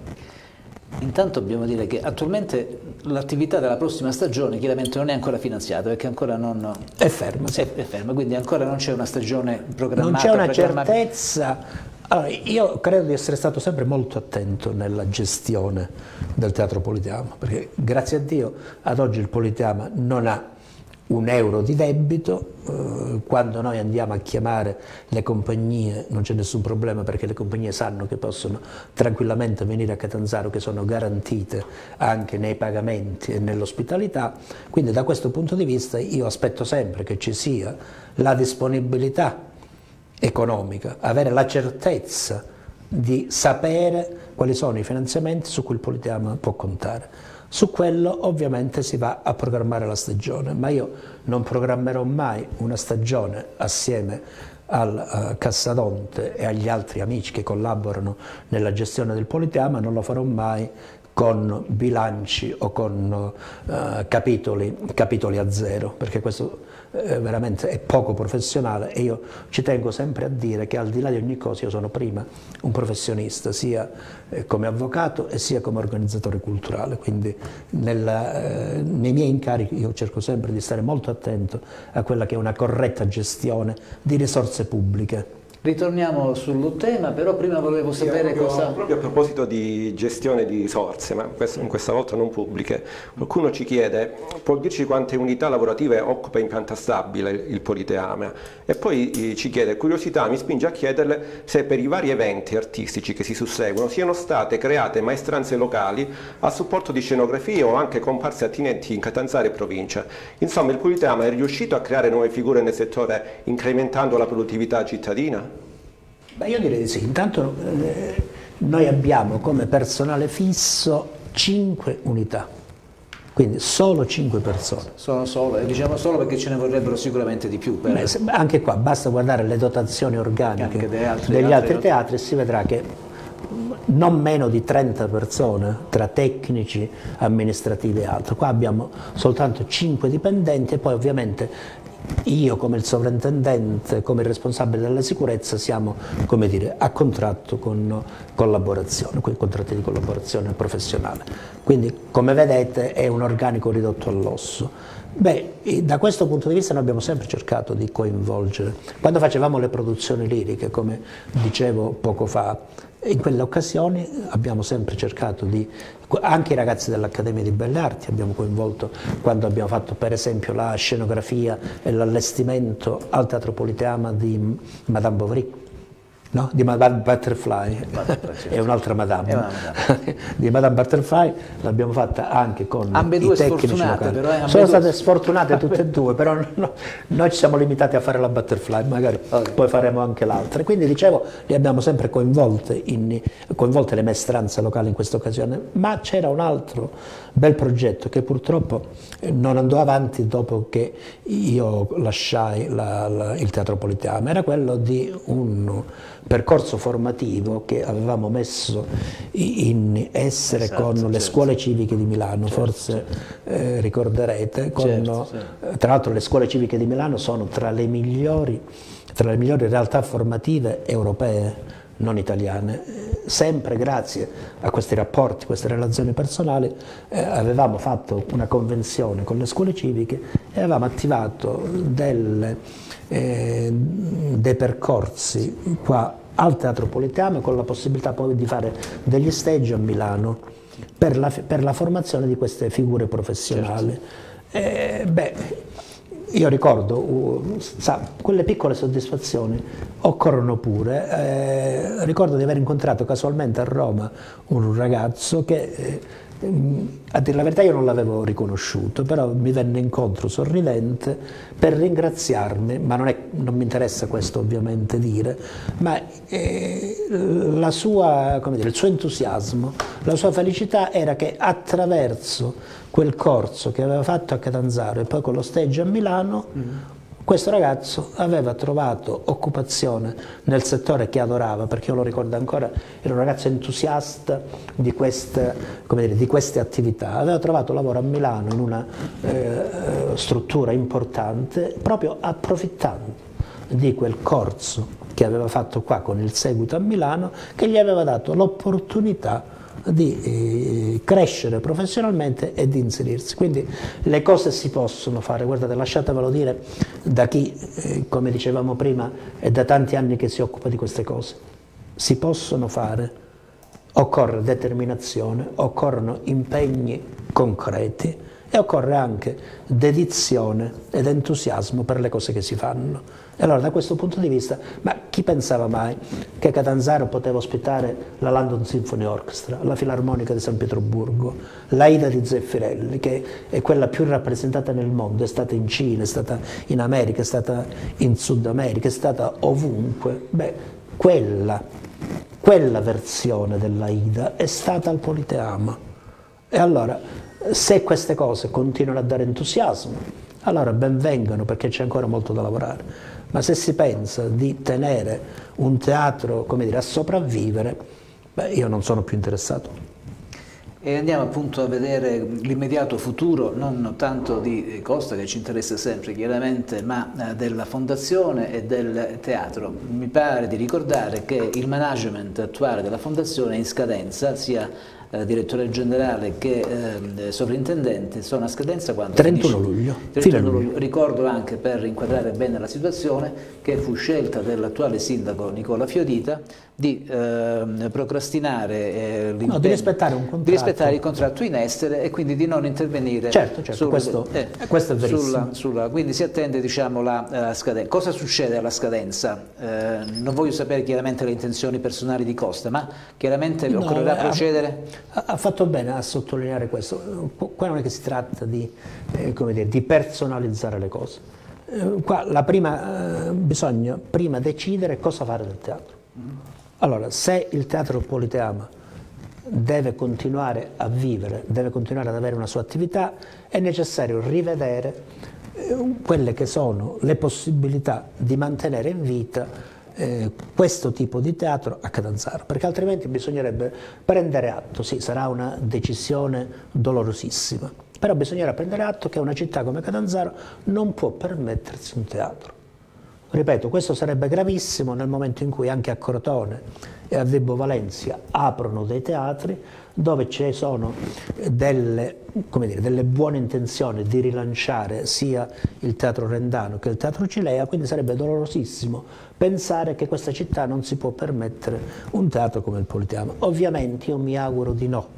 S1: Intanto dobbiamo dire che attualmente l'attività della prossima stagione chiaramente non è ancora finanziata perché ancora non...
S2: È ferma, sì.
S1: È, è ferma, quindi ancora non c'è una stagione programmata.
S2: Non c'è una certezza. Allora, io credo di essere stato sempre molto attento nella gestione del Teatro Politeama, perché grazie a Dio ad oggi il Politeama non ha un euro di debito, eh, quando noi andiamo a chiamare le compagnie non c'è nessun problema perché le compagnie sanno che possono tranquillamente venire a Catanzaro, che sono garantite anche nei pagamenti e nell'ospitalità, quindi da questo punto di vista io aspetto sempre che ci sia la disponibilità economica, avere la certezza di sapere quali sono i finanziamenti su cui il Politeama può contare. Su quello ovviamente si va a programmare la stagione, ma io non programmerò mai una stagione assieme al uh, Cassadonte e agli altri amici che collaborano nella gestione del Politeama, non lo farò mai con bilanci o con uh, capitoli, capitoli a zero, perché questo eh, veramente è poco professionale e io ci tengo sempre a dire che al di là di ogni cosa io sono prima un professionista, sia eh, come avvocato e sia come organizzatore culturale, quindi nella, eh, nei miei incarichi io cerco sempre di stare molto attento a quella che è una corretta gestione di risorse pubbliche.
S1: Ritorniamo sul tema, però prima volevo
S3: sì,
S1: sapere
S3: proprio,
S1: cosa...
S3: Proprio a proposito di gestione di risorse, ma questo, questa volta non pubbliche, qualcuno ci chiede, può dirci quante unità lavorative occupa in pianta stabile il Politeama? E poi ci chiede, curiosità mi spinge a chiederle se per i vari eventi artistici che si susseguono siano state create maestranze locali a supporto di scenografie o anche comparse attinenti in Catanzaro e provincia. Insomma, il Politeama è riuscito a creare nuove figure nel settore incrementando la produttività cittadina?
S2: Beh, io direi di sì. Intanto eh, noi abbiamo come personale fisso cinque unità, quindi solo cinque persone.
S1: Sono solo, e diciamo solo perché ce ne vorrebbero sicuramente di più. Per...
S2: Beh, se, anche qua basta guardare le dotazioni organiche
S1: altri,
S2: degli altri
S1: altri
S2: teatri e si vedrà che non meno di trenta persone, tra tecnici, amministrativi e altro. Qua abbiamo soltanto cinque dipendenti e poi ovviamente io come il sovrintendente, come il responsabile della sicurezza siamo, come dire, a contratto con collaborazione, con contratti di collaborazione professionale. Quindi come vedete è un organico ridotto all'osso. Beh, da questo punto di vista noi abbiamo sempre cercato di coinvolgere. Quando facevamo le produzioni liriche, come dicevo poco fa, in quelle occasioni abbiamo sempre cercato di, anche i ragazzi dell'Accademia di Belle Arti abbiamo coinvolto quando abbiamo fatto per esempio la scenografia e l'allestimento al Teatro Politeama di Madame Bovary. No? Di Madame Butterfly,
S1: Butterfly
S2: è un'altra Madame,
S1: è una Madame.
S2: Di Madame Butterfly l'abbiamo fatta anche con
S1: ambedue
S2: i tecnici
S1: sfortunate,
S2: locali.
S1: però, eh,
S2: sono state sfortunate tutte e due, però no, noi ci siamo limitati a fare la Butterfly, magari okay. Poi faremo anche l'altra. Quindi dicevo, li abbiamo sempre coinvolte, in, coinvolte le maestranze locali in questa occasione, ma c'era un altro bel progetto che purtroppo non andò avanti dopo che io lasciai la, la, il Teatro Politeama, era quello di un percorso formativo che avevamo messo in essere esatto, con certo. le scuole civiche di Milano, certo, forse certo. Eh, ricorderete, con, certo, certo. tra l'altro le scuole civiche di Milano sono tra le migliori, tra le migliori realtà formative europee, non italiane. Sempre grazie a questi rapporti, queste relazioni personali, eh, avevamo fatto una convenzione con le scuole civiche e avevamo attivato delle, eh, dei percorsi qua al Teatro Politeama con la possibilità poi di fare degli stage a Milano per la, per la formazione di queste figure professionali. Certo. Eh, beh, io ricordo, uh, sa, quelle piccole soddisfazioni occorrono pure. Eh, ricordo di aver incontrato casualmente a Roma un ragazzo che, eh, a dire la verità io non l'avevo riconosciuto, però mi venne incontro sorridente per ringraziarmi, ma non, è, non mi interessa questo ovviamente dire, ma eh, la sua, come dire, il suo entusiasmo, la sua felicità era che attraverso quel corso che aveva fatto a Catanzaro e poi con lo stage a Milano, mm-hmm. questo ragazzo aveva trovato occupazione nel settore che adorava, perché io lo ricordo ancora, era un ragazzo entusiasta di queste, come dire, di queste attività, aveva trovato lavoro a Milano in una eh, struttura importante, proprio approfittando di quel corso che aveva fatto qua con il seguito a Milano, che gli aveva dato l'opportunità di eh, crescere professionalmente e di inserirsi. Quindi le cose si possono fare, guardate, lasciatevelo dire da chi, eh, come dicevamo prima, è da tanti anni che si occupa di queste cose. Si possono fare, occorre determinazione, occorrono impegni concreti e occorre anche dedizione ed entusiasmo per le cose che si fanno. E allora da questo punto di vista, ma chi pensava mai che Catanzaro poteva ospitare la London Symphony Orchestra, la Filarmonica di San Pietroburgo, l'Aida di Zeffirelli, che è quella più rappresentata nel mondo, è stata in Cina, è stata in America, è stata in Sud America, è stata ovunque. Beh, quella, quella versione dell'Aida è stata al Politeama. E allora, se queste cose continuano a dare entusiasmo, allora ben vengano, perché c'è ancora molto da lavorare. Ma se si pensa di tenere un teatro, come dire, a sopravvivere, beh, io non sono più interessato.
S1: E andiamo appunto a vedere l'immediato futuro, non tanto di Costa, che ci interessa sempre chiaramente, ma della fondazione e del teatro. Mi pare di ricordare che il management attuale della fondazione è in scadenza, sia Eh, direttore generale che eh, sovrintendente, sono a scadenza quando?
S2: trentuno luglio.
S1: trentuno luglio. Ricordo anche, per inquadrare bene la situazione, che fu scelta dell'attuale sindaco Nicola Fiodita di eh, procrastinare eh,
S2: no, di rispettare un contratto.
S1: di rispettare il contratto in essere e quindi di non intervenire.
S2: Certo, certo, sul, questo, eh, questo è verissimo.
S1: Sulla, sulla, quindi si attende, diciamo, la, la scadenza. Cosa succede alla scadenza? Eh, non voglio sapere chiaramente le intenzioni personali di Costa, ma chiaramente no, occorrerà
S2: eh,
S1: procedere.
S2: Ha fatto bene a sottolineare questo. Qua non è che si tratta di, eh, come dire, di personalizzare le cose. Eh, qua la prima, eh, bisogna prima decidere cosa fare del teatro. Allora, se il Teatro Politeama deve continuare a vivere, deve continuare ad avere una sua attività, è necessario rivedere eh, quelle che sono le possibilità di mantenere in vita eh, questo tipo di teatro a Catanzaro, perché altrimenti bisognerebbe prendere atto, sì, sarà una decisione dolorosissima, però bisognerà prendere atto che una città come Catanzaro non può permettersi un teatro. Ripeto, questo sarebbe gravissimo nel momento in cui anche a Crotone e a Vibo Valentia aprono dei teatri dove ci sono delle, come dire, delle buone intenzioni di rilanciare sia il Teatro Rendano che il Teatro Cilea, quindi sarebbe dolorosissimo pensare che questa città non si può permettere un teatro come il Politeama. Ovviamente io mi auguro di no,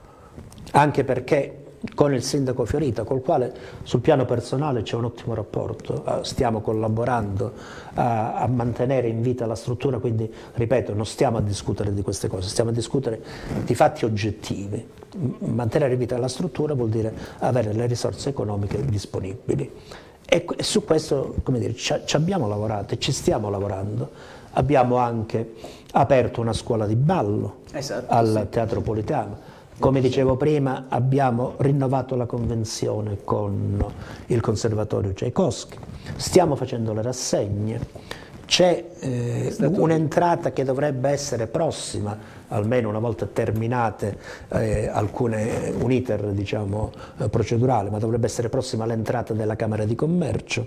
S2: anche perché con il sindaco Fiorita, col quale sul piano personale c'è un ottimo rapporto, stiamo collaborando a, a mantenere in vita la struttura, quindi ripeto, non stiamo a discutere di queste cose, stiamo a discutere di fatti oggettivi. Mantenere in vita la struttura vuol dire avere le risorse economiche disponibili e su questo, come dire, ci, ci abbiamo lavorato e ci stiamo lavorando. Abbiamo anche aperto una scuola di ballo, esatto, al sì. Teatro Politeama. Come dicevo prima, abbiamo rinnovato la convenzione con il Conservatorio Tchaikovsky, stiamo facendo le rassegne, c'è eh, un'entrata che dovrebbe essere prossima, almeno una volta terminate eh, alcune, un iter diciamo, eh, procedurale, ma dovrebbe essere prossima all'entrata della Camera di Commercio.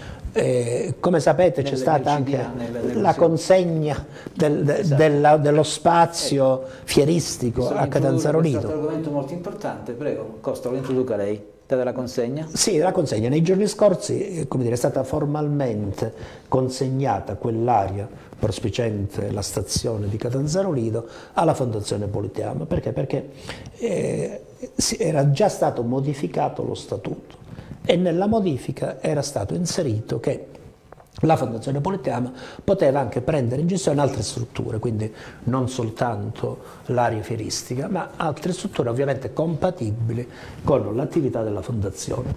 S2: Eh, come sapete c'è stata anche la consegna del, de, esatto. della, dello spazio ecco. fieristico a Catanzaro Lido.
S1: Questo è un argomento molto importante, prego Costa, lo introduca lei, della consegna?
S2: Sì, la consegna. Nei giorni scorsi come dire, è stata formalmente consegnata quell'area prospiciente la stazione di Catanzaro Lido alla Fondazione Politeama. Perché? Perché eh, era già stato modificato lo statuto. E nella modifica era stato inserito che la Fondazione Politeama poteva anche prendere in gestione altre strutture, quindi non soltanto l'area fieristica, ma altre strutture ovviamente compatibili con l'attività della Fondazione.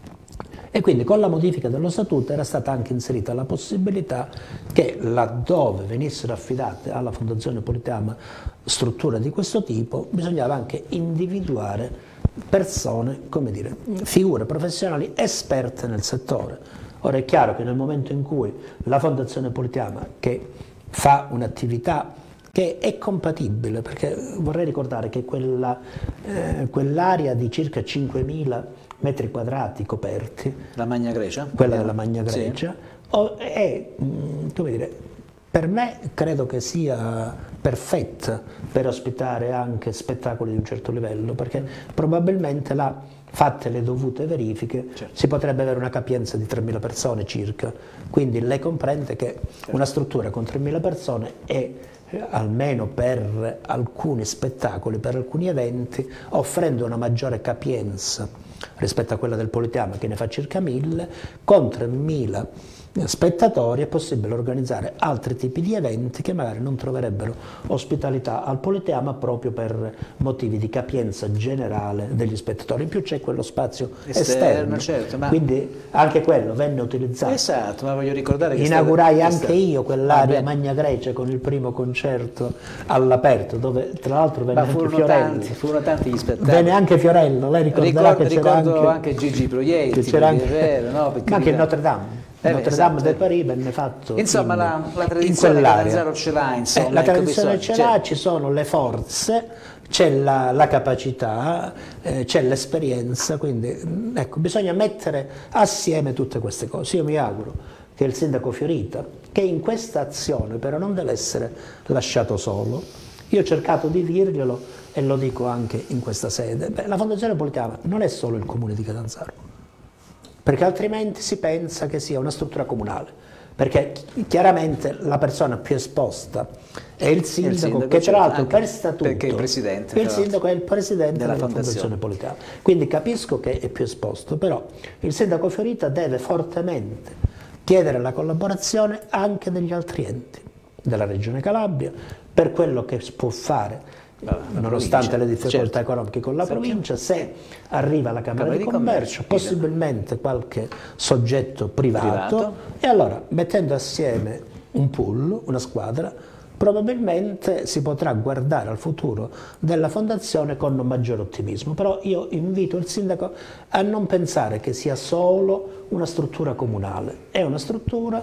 S2: E quindi con la modifica dello statuto era stata anche inserita la possibilità che laddove venissero affidate alla Fondazione Politeama strutture di questo tipo, bisognava anche individuare persone, come dire, figure professionali esperte nel settore. Ora è chiaro che nel momento in cui la Fondazione Politeama, che fa un'attività che è compatibile, perché vorrei ricordare che quella, eh, quell'area di circa cinquemila metri quadrati coperti,
S1: la Magna Grecia,
S2: quella della Magna Grecia, sì. è, come dire, per me credo che sia perfetta per ospitare anche spettacoli di un certo livello, perché probabilmente là, fatte le dovute verifiche, certo. si potrebbe avere una capienza di tremila persone circa, quindi lei comprende che certo. una struttura con tremila persone è, almeno per alcuni spettacoli, per alcuni eventi, offrendo una maggiore capienza rispetto a quella del Politeama, che ne fa circa mille, con tremila spettatori è possibile organizzare altri tipi di eventi che magari non troverebbero ospitalità al Politeama proprio per motivi di capienza generale degli spettatori. In più c'è quello spazio esterno, esterno
S1: certo, ma...
S2: quindi anche quello venne utilizzato.
S1: Esatto, ma voglio ricordare che
S2: inaugurai
S1: stata,
S2: anche stata... io quell'area Magna Grecia con il primo concerto all'aperto, dove tra l'altro venne ma anche Fiorello.
S1: Tanti, furono tanti gli spettacoli.
S2: Venne anche Fiorello, lei ricorderà
S1: Ricordo,
S2: che c'era
S1: ricordo
S2: anche,
S1: anche Gigi Proietti,
S2: c'era anche,
S1: vero, no?
S2: ma anche il Notre Dame. Eh, Notre Dame esatto. de Paris venne fatto
S1: insomma
S2: in,
S1: la, la tradizione Catanzaro ce l'ha insomma,
S2: eh, la
S1: ecco,
S2: tradizione
S1: bisogna,
S2: ce l'ha, ci sono le forze, c'è la, la capacità, eh, c'è l'esperienza, quindi ecco, bisogna mettere assieme tutte queste cose. Io mi auguro che il sindaco Fiorita, che in questa azione però non deve essere lasciato solo, io ho cercato di dirglielo e lo dico anche in questa sede. Beh, la Fondazione Politeama non è solo il comune di Catanzaro, perché altrimenti si pensa che sia una struttura comunale, perché chiaramente la persona più esposta è il sindaco, il sindaco che tra l'altro per statuto,
S1: perché il presidente,
S2: il sindaco è il presidente della, della Fondazione,
S1: Fondazione
S2: Politeama, quindi capisco che è più esposto, però il sindaco Fiorita deve fortemente chiedere la collaborazione anche degli altri enti, della Regione Calabria, per quello che può fare, la nonostante provincia, le difficoltà certo. economiche con la Sappiamo. provincia, se arriva la Camera, Camera di, di Commercio, commercio possibilmente qualche soggetto privato, privato, e allora mettendo assieme un pool, una squadra, probabilmente si potrà guardare al futuro della Fondazione con un maggiore ottimismo. Però io invito il sindaco a non pensare che sia solo una struttura comunale, è una struttura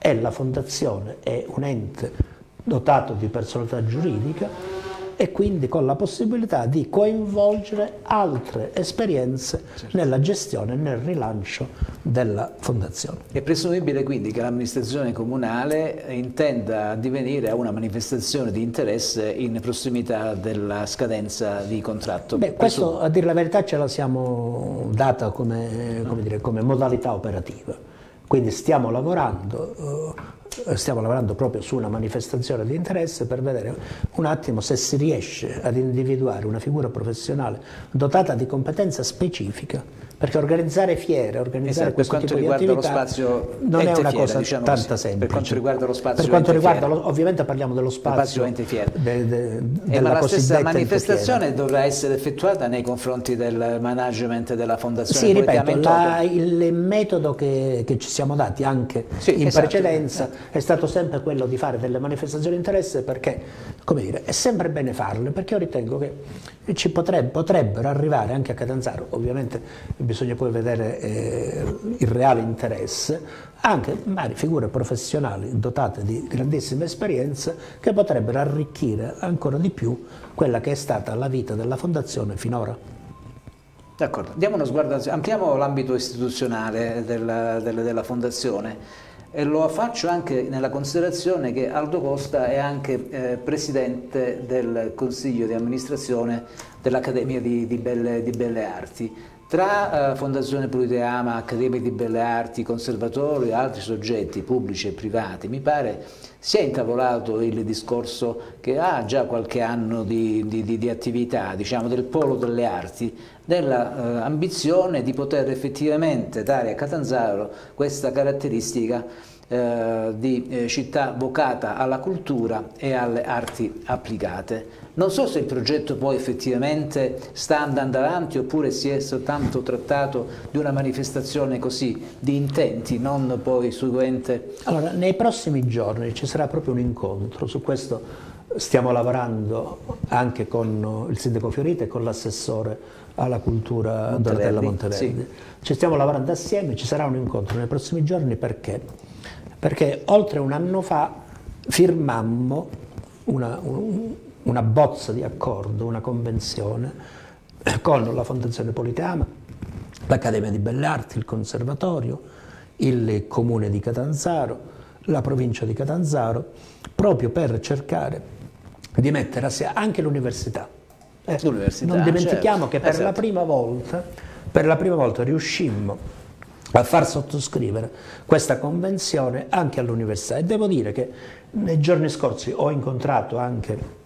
S2: e la fondazione è un ente dotato di personalità giuridica e quindi con la possibilità di coinvolgere altre esperienze certo. nella gestione e nel rilancio della fondazione.
S1: È presumibile quindi che l'amministrazione comunale intenda addivenire a una manifestazione di interesse in prossimità della scadenza di contratto?
S2: Beh, questo a dire la verità ce la siamo data come, come, dire, come modalità operativa, quindi stiamo lavorando Stiamo lavorando proprio su una manifestazione di interesse per vedere un attimo se si riesce ad individuare una figura professionale dotata di competenza specifica, perché organizzare fiere, organizzare
S1: esatto,
S2: questo tipo di attività non è una cosa
S1: diciamo
S2: tanta
S1: così,
S2: semplice.
S1: Per quanto riguarda lo spazio
S2: per quanto riguarda
S1: lo,
S2: ovviamente parliamo dello spazio, spazio
S1: de, de,
S2: eh,
S1: ma la stessa manifestazione dovrà essere effettuata nei confronti del management della fondazione?
S2: Sì, ripeto, la, il metodo che, che ci siamo dati anche sì, in esatto, precedenza eh. è stato sempre quello di fare delle manifestazioni di interesse, perché, come dire, è sempre bene farle, perché io ritengo che ci potrebbe, potrebbero arrivare anche a Catanzaro, ovviamente bisogna poi vedere eh, il reale interesse, anche magari figure professionali dotate di grandissime esperienze che potrebbero arricchire ancora di più quella che è stata la vita della fondazione finora.
S1: D'accordo, diamo uno sguardo, ampliamo l'ambito istituzionale della, della, della fondazione. E lo faccio anche nella considerazione che Aldo Costa è anche eh, presidente del consiglio di amministrazione dell'Accademia di, di, Belle, di Belle Arti. Tra eh, Fondazione Politeama, Accademia di Belle Arti, conservatori e altri soggetti pubblici e privati, mi pare si è intavolato il discorso che ha già qualche anno di, di, di, di attività, diciamo, del polo delle arti, dell'ambizione eh, di poter effettivamente dare a Catanzaro questa caratteristica eh, di eh, città vocata alla cultura e alle arti applicate. Non so se il progetto poi effettivamente sta andando avanti oppure si è soltanto trattato di una manifestazione così, di intenti, non poi seguente.
S2: Allora, nei prossimi giorni ci sarà proprio un incontro, su questo stiamo lavorando anche con il sindaco Fiorito e con l'assessore alla cultura Donatella Monteverdi. Sì. Ci stiamo lavorando assieme, ci sarà un incontro nei prossimi giorni perché? Perché oltre un anno fa firmammo una, un, una bozza di accordo, una convenzione con la Fondazione Politeama, l'Accademia di Belle Arti, il Conservatorio, il Comune di Catanzaro, la Provincia di Catanzaro, proprio per cercare di mettere assieme anche l'università. Eh, non dimentichiamo certo, che per esatto. la prima volta, per la prima volta riuscimmo a far sottoscrivere questa convenzione anche all'università, e devo dire che nei giorni scorsi ho incontrato anche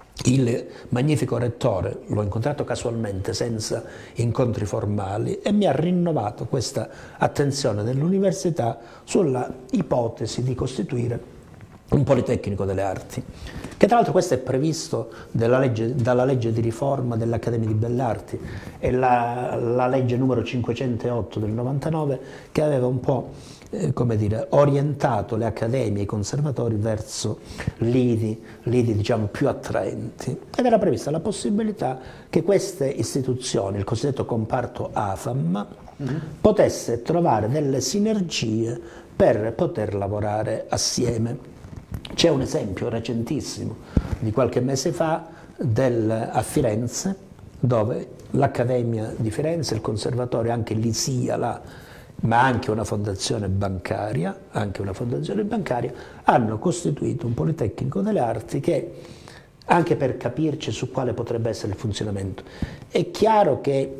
S2: il magnifico rettore, l'ho incontrato casualmente senza incontri formali, e mi ha rinnovato questa attenzione dell'università sulla ipotesi di costituire un Politecnico delle Arti, che tra l'altro questo è previsto dalla legge, dalla legge di riforma dell'Accademia di Belle Arti, e la, la legge numero cinquecentootto del novantanove, che aveva un po' eh, come dire, orientato le accademie e i conservatori verso lidi, lidi diciamo più attraenti, ed era prevista la possibilità che queste istituzioni, il cosiddetto comparto A F A M, mm-hmm. potesse trovare delle sinergie per poter lavorare assieme. C'è un esempio recentissimo di qualche mese fa del, a Firenze, dove l'Accademia di Firenze, il Conservatorio, anche l'I S I A, là, ma anche una fondazione bancaria, anche una fondazione bancaria, hanno costituito un Politecnico delle Arti che, anche per capirci su quale potrebbe essere il funzionamento, è chiaro che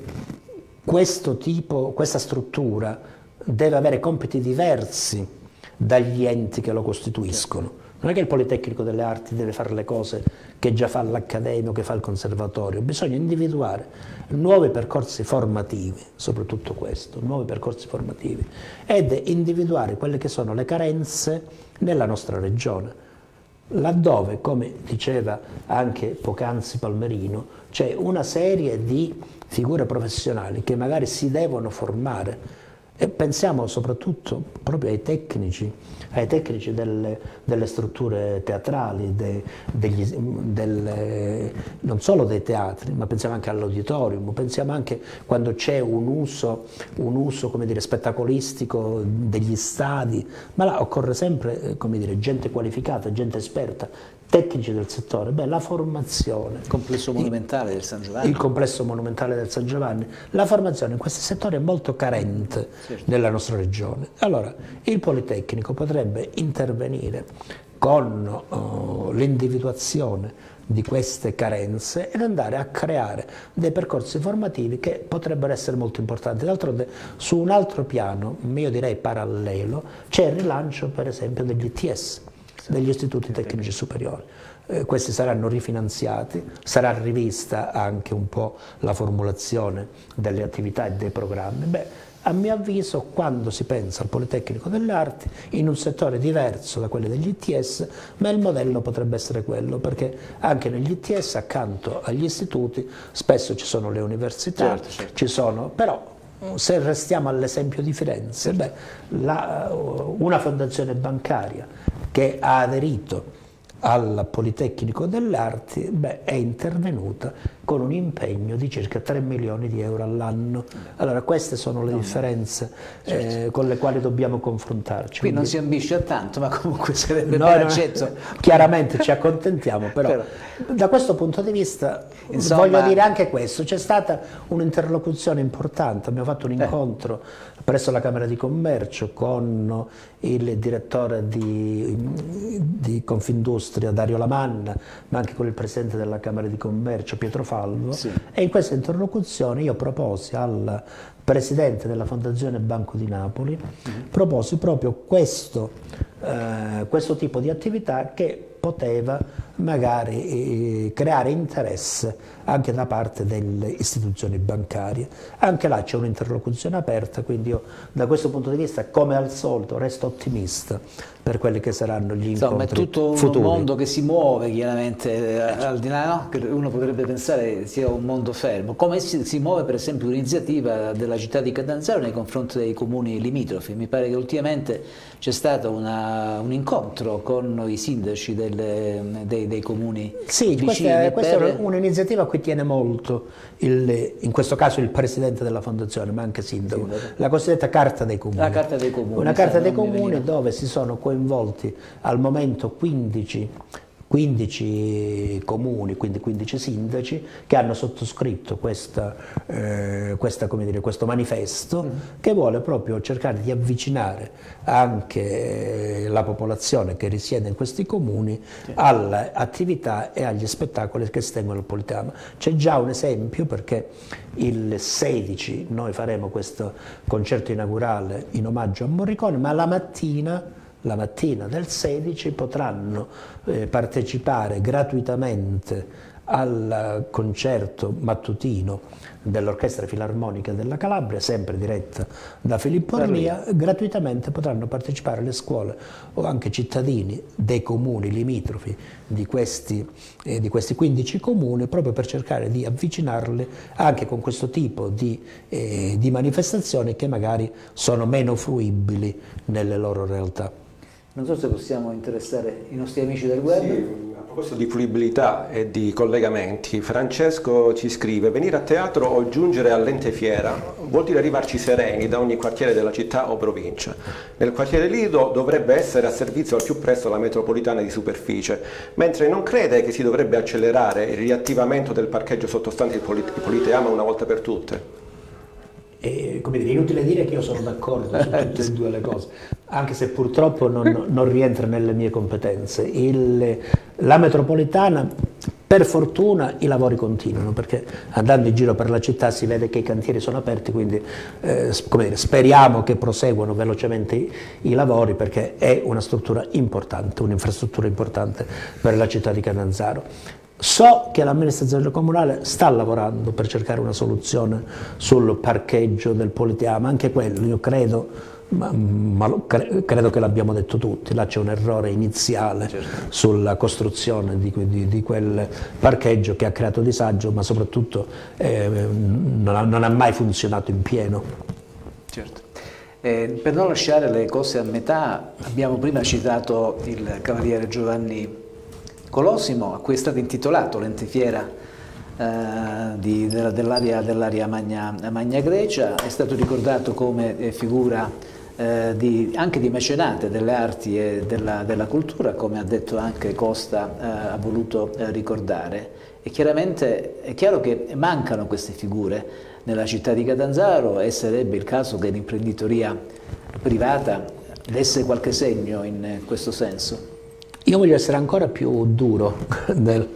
S2: questo tipo, questa struttura deve avere compiti diversi dagli enti che lo costituiscono. Non è che il Politecnico delle Arti deve fare le cose che già fa l'Accademia o che fa il Conservatorio, bisogna individuare nuovi percorsi formativi, soprattutto questo, nuovi percorsi formativi, ed individuare quelle che sono le carenze nella nostra regione, laddove, come diceva anche poc'anzi Palmerino, c'è una serie di figure professionali che magari si devono formare E pensiamo soprattutto proprio ai tecnici, ai tecnici delle, delle strutture teatrali, de, degli, delle, non solo dei teatri, ma pensiamo anche all'auditorium, pensiamo anche quando c'è un uso, un uso come dire, spettacolistico degli stadi, ma là occorre sempre come dire, gente qualificata, gente esperta, tecnici del settore. Beh, la formazione.
S1: Il complesso monumentale del San Giovanni.
S2: Il complesso monumentale del San Giovanni. La formazione in questi settori è molto carente, certo, nella nostra regione. Allora, il Politecnico potrebbe intervenire con uh, l'individuazione di queste carenze ed andare a creare dei percorsi formativi che potrebbero essere molto importanti. D'altronde, su un altro piano, io direi parallelo, c'è il rilancio per esempio degli I T S, degli istituti tecnici superiori. Eh, questi saranno rifinanziati, sarà rivista anche un po' la formulazione delle attività e dei programmi. Beh, a mio avviso, quando si pensa al Politecnico delle Arti, in un settore diverso da quello degli I T S, ma il modello potrebbe essere quello, perché anche negli I T S, accanto agli istituti, spesso ci sono le università, certo, certo. ci sono, però se restiamo all'esempio di Firenze, beh, la, una fondazione bancaria che ha aderito al Politecnico delle Arti, beh, è intervenuta con un impegno di circa tre milioni di euro all'anno. Allora queste sono le differenze eh, con le quali dobbiamo confrontarci.
S1: Qui
S2: Quindi,
S1: non si ambisce a tanto, ma comunque sarebbe
S2: noi
S1: ben accetto.
S2: Chiaramente ci accontentiamo, però, però da questo punto di vista insomma, voglio dire anche questo, c'è stata un'interlocuzione importante, abbiamo fatto un incontro eh. presso la Camera di Commercio con il direttore di, di Confindustria Dario Lamanna, ma anche con il presidente della Camera di Commercio Pietro Falvo, sì. e in questa interlocuzione io proposi al presidente della Fondazione Banco di Napoli, mm-hmm. proposi proprio questo, eh, questo tipo di attività che poteva magari eh, creare interesse anche da parte delle istituzioni bancarie. Anche là c'è un'interlocuzione aperta, quindi io da questo punto di vista, come al solito, resto ottimista per quelli che saranno gli
S1: Insomma,
S2: incontri
S1: è tutto un
S2: futuri.
S1: mondo che si muove, chiaramente, al di là, no? Che uno potrebbe pensare sia un mondo fermo. Come si, si muove per esempio l'iniziativa della città di Catanzaro nei confronti dei comuni limitrofi. Mi pare che ultimamente c'è stato una, un incontro con i sindaci delle, dei, dei comuni
S2: sì,
S1: vicini.
S2: Questa, questa
S1: per...
S2: è un'iniziativa a cui tiene molto, il, in questo caso il presidente della fondazione, ma anche sindaco, sì, la cosiddetta Carta dei Comuni.
S1: La Carta dei Comuni.
S2: Una Carta dei Comuni dove si sono coinvolti al momento quindici, quindici comuni, quindi quindici sindaci che hanno sottoscritto questa, eh, questa, come dire, questo manifesto mm. che vuole proprio cercare di avvicinare anche la popolazione che risiede in questi comuni sì. alle attività e agli spettacoli che si tengono al Politeama. C'è già un esempio, perché il sedici noi faremo questo concerto inaugurale in omaggio a Morricone, ma la mattina La mattina del sedici potranno eh, partecipare gratuitamente al concerto mattutino dell'Orchestra Filarmonica della Calabria, sempre diretta da Filippo Orlia. Gratuitamente potranno partecipare le scuole o anche cittadini dei comuni limitrofi di questi, eh, di questi quindici comuni, proprio per cercare di avvicinarli anche con questo tipo di, eh, di manifestazioni che magari sono meno fruibili nelle loro realtà.
S1: Non so se possiamo interessare i nostri amici del web.
S3: Sì, a proposito di fruibilità e di collegamenti, Francesco ci scrive: venire a teatro o giungere all'ente fiera vuol dire arrivarci sereni da ogni quartiere della città o provincia. Nel quartiere Lido dovrebbe essere a servizio al più presto la metropolitana di superficie, mentre non crede che si dovrebbe accelerare il riattivamento del parcheggio sottostante il Politeama una volta per tutte?
S2: E, come dire, inutile dire che io sono d'accordo su tutte e due le cose, anche se purtroppo non, non rientra nelle mie competenze. Il, la metropolitana, per fortuna, i lavori continuano, perché andando in giro per la città si vede che i cantieri sono aperti, quindi eh, come dire, speriamo che proseguano velocemente i, i lavori, perché è una struttura importante, un'infrastruttura importante per la città di Catanzaro. So che l'amministrazione comunale sta lavorando per cercare una soluzione sul parcheggio del Politeama, anche quello io credo, ma, ma cre, credo che l'abbiamo detto tutti, là c'è un errore iniziale certo. sulla costruzione di, di, di quel parcheggio che ha creato disagio, ma soprattutto eh, non, ha, non ha mai funzionato in pieno.
S1: Certo. Eh, per non lasciare le cose a metà, abbiamo prima citato il cavaliere Giovanni Colosimo, a cui è stato intitolato l'antefiera eh, di, dell'area dell Magna, Magna Grecia, è stato ricordato come eh, figura eh, di, anche di mecenate delle arti e della, della cultura, come ha detto anche Costa, eh, ha voluto eh, ricordare. E chiaramente è chiaro che mancano queste figure nella città di Catanzaro e sarebbe il caso che l'imprenditoria privata desse qualche segno in questo senso.
S2: Io voglio essere ancora più duro del,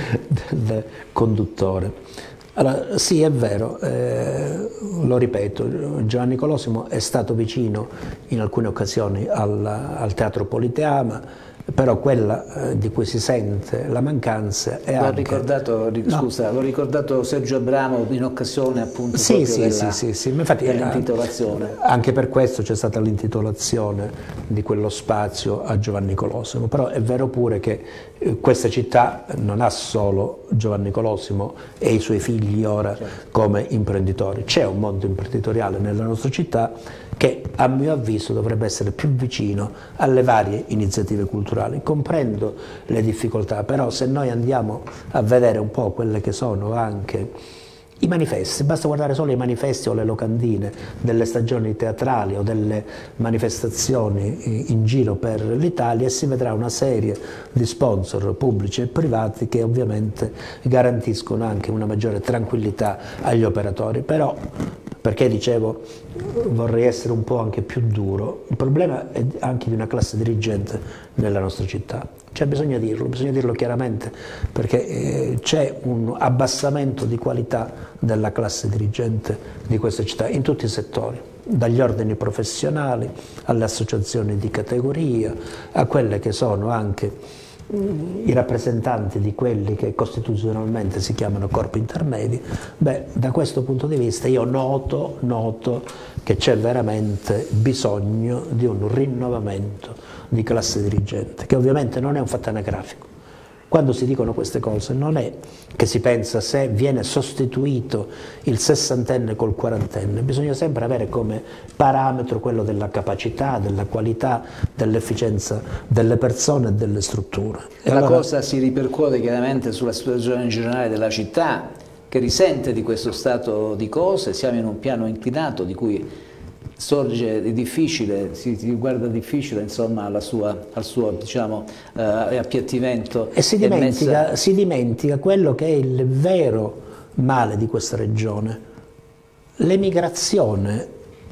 S2: del conduttore. Allora, sì, è vero, eh, lo ripeto, Giovanni Colosimo è stato vicino in alcune occasioni al, al Teatro Politeama, però quella eh, di cui si sente la mancanza è
S1: l'ho
S2: anche...
S1: ricordato, scusa, no. l'ho ricordato Sergio Abramo in occasione appunto
S2: sì,
S1: proprio
S2: sì,
S1: della,
S2: sì, sì, sì. Infatti,
S1: dell'intitolazione.
S2: Anche per questo c'è stata l'intitolazione di quello spazio a Giovanni Colosimo, però è vero pure che eh, questa città non ha solo Giovanni Colosimo e i suoi figli ora certo. come imprenditori, c'è un mondo imprenditoriale nella nostra città che a mio avviso dovrebbe essere più vicino alle varie iniziative culturali. Comprendo le difficoltà, però se noi andiamo a vedere un po' quelle che sono anche i manifesti, basta guardare solo i manifesti o le locandine delle stagioni teatrali o delle manifestazioni in giro per l'Italia e si vedrà una serie di sponsor pubblici e privati che ovviamente garantiscono anche una maggiore tranquillità agli operatori. Però, perché dicevo, vorrei essere un po' anche più duro, il problema è anche di una classe dirigente nella nostra città. Cioè bisogna dirlo, bisogna dirlo chiaramente, perché eh, c'è un abbassamento di qualità della classe dirigente di questa città in tutti i settori, dagli ordini professionali alle associazioni di categoria, a quelle che sono anche i rappresentanti di quelli che costituzionalmente si chiamano corpi intermedi. Beh, da questo punto di vista io noto, noto che c'è veramente bisogno di un rinnovamento di classe dirigente, che ovviamente non è un fatto anagrafico. Quando si dicono queste cose non è che si pensa se viene sostituito il sessantenne col quarantenne, bisogna sempre avere come parametro quello della capacità, della qualità, dell'efficienza delle persone e delle strutture.
S1: E la allora... cosa si ripercuote chiaramente sulla situazione in generale della città, che risente di questo stato di cose. Siamo in un piano inclinato di cui sorge di difficile, si, si guarda difficile insomma alla sua, al suo diciamo, eh, appiattimento.
S2: E si dimentica, messa... si dimentica quello che è il vero male di questa regione. L'emigrazione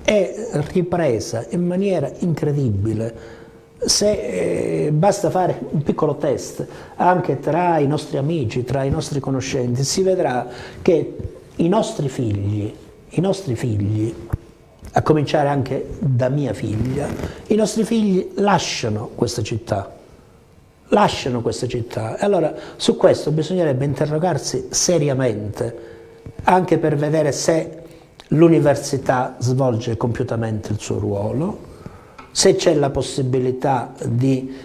S2: è ripresa in maniera incredibile. Se eh, basta fare un piccolo test anche tra i nostri amici, tra i nostri conoscenti, si vedrà che i nostri figli, i nostri figli a cominciare anche da mia figlia, i nostri figli lasciano questa città, lasciano questa città. E allora su questo bisognerebbe interrogarsi seriamente, anche per vedere se l'università svolge compiutamente il suo ruolo, se c'è la possibilità di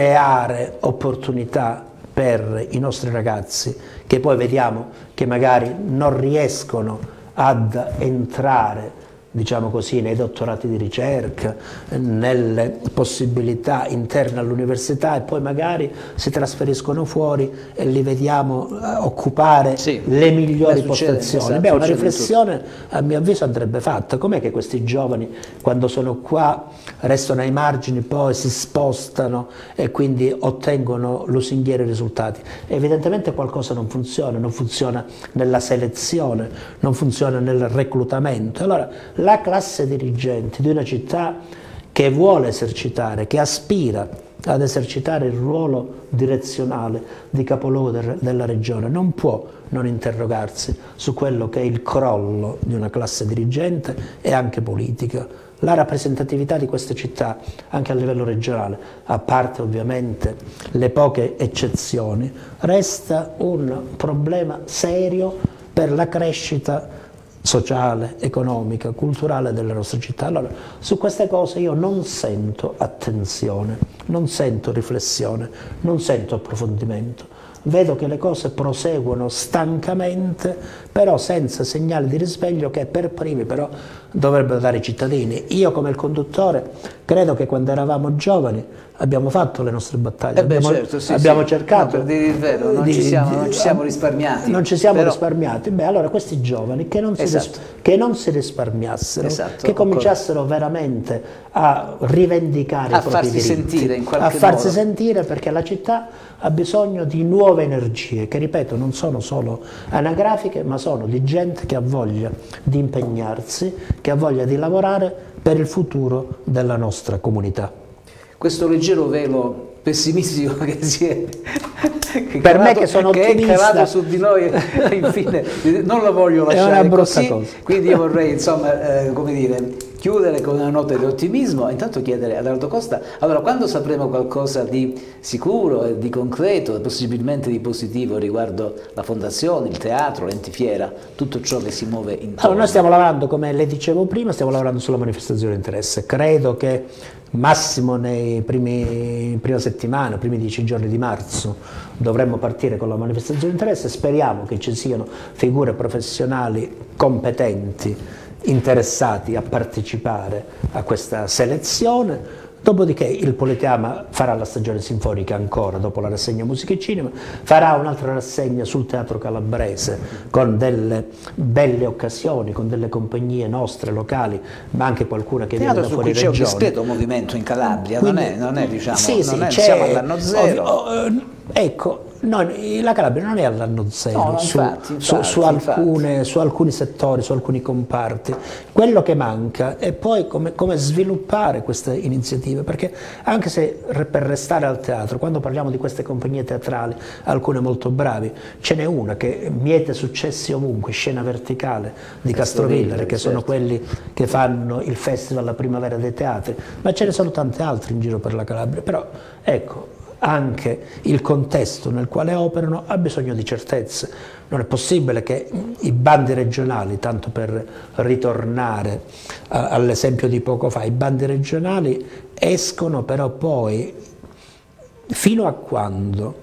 S2: creare opportunità per i nostri ragazzi, che poi vediamo che magari non riescono ad entrare, diciamo così, nei dottorati di ricerca, nelle possibilità interne all'università e poi magari si trasferiscono fuori e li vediamo occupare sì, le migliori postazioni. Esatto, Beh, una riflessione a mio avviso andrebbe fatta. Com'è che questi giovani quando sono qua restano ai margini, poi si spostano e quindi ottengono lusinghieri risultati? Evidentemente qualcosa non funziona, non funziona nella selezione, non funziona nel reclutamento. Allora, la classe dirigente di una città che vuole esercitare, che aspira ad esercitare il ruolo direzionale di capoluogo de della regione, non può non interrogarsi su quello che è il crollo di una classe dirigente e anche politica. La rappresentatività di queste città, anche a livello regionale, a parte ovviamente le poche eccezioni, resta un problema serio per la crescita sociale, economica, culturale della nostra città. Allora, su queste cose io non sento attenzione, non sento riflessione, non sento approfondimento. Vedo che le cose proseguono stancamente, però senza segnali di risveglio che per primi però dovrebbero dare i cittadini. Io come il conduttore credo che quando eravamo giovani abbiamo fatto le nostre battaglie,
S1: eh beh,
S2: abbiamo,
S1: certo, sì,
S2: abbiamo
S1: sì.
S2: cercato,
S1: no, per dire il vero, non,
S2: di,
S1: ci, siamo,
S2: di,
S1: non ci siamo risparmiati.
S2: Non ci siamo
S1: però...
S2: risparmiati. Beh, allora questi giovani che non si,
S1: esatto.
S2: ris che non si risparmiassero,
S1: esatto,
S2: che cominciassero veramente a rivendicare
S1: a
S2: i propri
S1: farsi
S2: diritti,
S1: sentire in qualche
S2: a farsi
S1: modo.
S2: sentire, perché la città ha bisogno di nuove energie, che ripeto non sono solo anagrafiche, ma sono di gente che ha voglia di impegnarsi, che ha voglia di lavorare per il futuro della nostra comunità.
S1: Questo leggero velo pessimistico che si è, che
S2: per
S1: calato,
S2: me che sono
S1: che
S2: ottimista,
S1: è calato su di noi, infine non lo voglio lasciare
S2: è una brutta
S1: così,
S2: cosa.
S1: Quindi io vorrei insomma eh, come dire, chiudere con una nota di ottimismo e intanto chiedere ad Aldo Costa, allora quando sapremo qualcosa di sicuro e di concreto e possibilmente di positivo riguardo la fondazione, il teatro, l'ente fiera, tutto ciò che si muove intorno?
S2: Allora, noi stiamo lavorando, come le dicevo prima, stiamo lavorando sulla manifestazione di interesse. Credo che massimo nei primi prima settimana, primi dieci giorni di marzo dovremmo partire con la manifestazione di interesse. Speriamo che ci siano figure professionali competenti interessati a partecipare a questa selezione. Dopodiché il Politeama farà la stagione sinfonica ancora, dopo la rassegna Musica e Cinema, farà un'altra rassegna sul Teatro Calabrese con delle belle occasioni, con delle compagnie nostre, locali, ma anche qualcuna che viene da fuori regione.
S1: C'è un discreto movimento in Calabria,
S2: Quindi,
S1: non, è, non è diciamo,
S2: sì, sì,
S1: non è,
S2: c'è,
S1: siamo all'anno zero.
S2: Ovvio, ecco, no, la Calabria non è all'anno zero,
S1: no, no,
S2: su,
S1: infatti, infatti,
S2: su, su, alcune,
S1: infatti.
S2: su alcuni settori, su alcuni comparti. Quello che manca è poi come, come sviluppare queste iniziative, perché anche se per restare al teatro, quando parliamo di queste compagnie teatrali, alcune molto bravi, ce n'è una che miete successi ovunque, Scena Verticale di Castrovillere, che sono
S1: certo.
S2: quelli che fanno il festival La Primavera dei Teatri, ma ce ne sono tante altre in giro per la Calabria, però ecco, anche il contesto nel quale operano ha bisogno di certezze. Non è possibile che i bandi regionali, tanto per ritornare all'esempio di poco fa, i bandi regionali escono, però poi fino a quando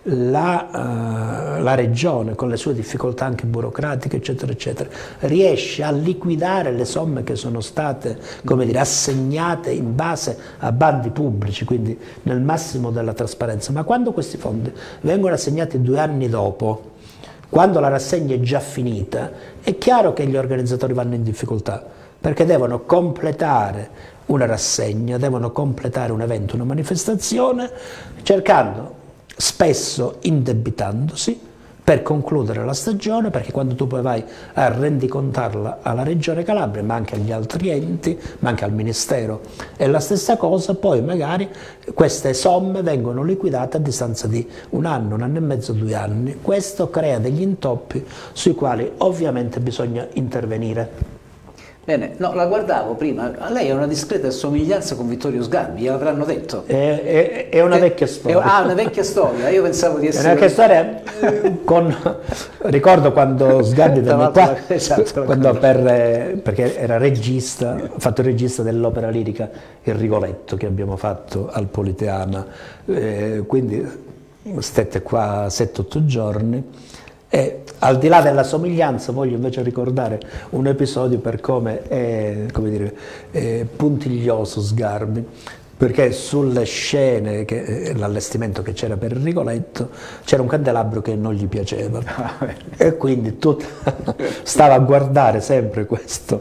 S2: la, uh, la regione, con le sue difficoltà anche burocratiche eccetera eccetera, riesce a liquidare le somme che sono state, come dire, assegnate in base a bandi pubblici, quindi nel massimo della trasparenza, ma quando questi fondi vengono assegnati due anni dopo, quando la rassegna è già finita, è chiaro che gli organizzatori vanno in difficoltà, perché devono completare una rassegna, devono completare un evento, una manifestazione, cercando, spesso indebitandosi, per concludere la stagione, perché quando tu poi vai a rendicontarla alla Regione Calabria, ma anche agli altri enti, ma anche al Ministero, è la stessa cosa, poi magari queste somme vengono liquidate a distanza di un anno, un anno e mezzo, due anni. Questo crea degli intoppi sui quali ovviamente bisogna intervenire.
S1: Bene, no, la guardavo prima, a lei ha una discreta somiglianza con Vittorio Sgarbi, gliel'avranno detto.
S2: È, è, è una vecchia storia.
S1: È, ah, una vecchia storia, io pensavo di essere...
S2: È una vecchia storia, con, ricordo quando Sgarbi venne qua,
S1: esatto,
S2: quando per, perché era regista, ha fatto il regista dell'opera lirica Il Rigoletto che abbiamo fatto al Politeama, eh, quindi stette qua sette otto giorni. E al di là della somiglianza voglio invece ricordare un episodio per come è, come dire, è puntiglioso Sgarbi, perché sulle scene, l'allestimento che c'era per il Rigoletto, c'era un candelabro che non gli piaceva e quindi tut, stava a guardare sempre questo,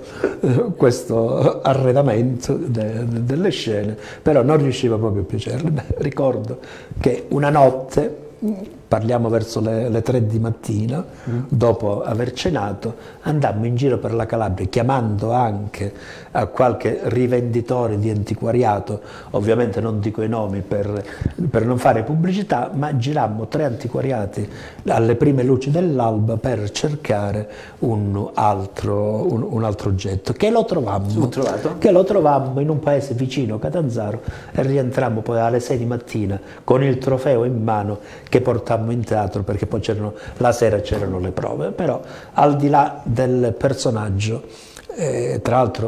S2: questo arredamento de, de, delle scene, però non riusciva proprio a piacerle. Beh, ricordo che una notte, parliamo verso le, le tre di mattina, mm. dopo aver cenato, andammo in giro per la Calabria chiamando anche a qualche rivenditore di antiquariato, ovviamente non dico i nomi per, per non fare pubblicità, ma girammo tre antiquariati alle prime luci dell'alba per cercare un altro, un, un altro oggetto, che lo trovammo, che lo trovammo in un paese vicino, Catanzaro, e rientrammo poi alle sei di mattina con il trofeo in mano che portammo in teatro, perché poi c'erano, la sera c'erano le prove. Però al di là del personaggio, eh, tra l'altro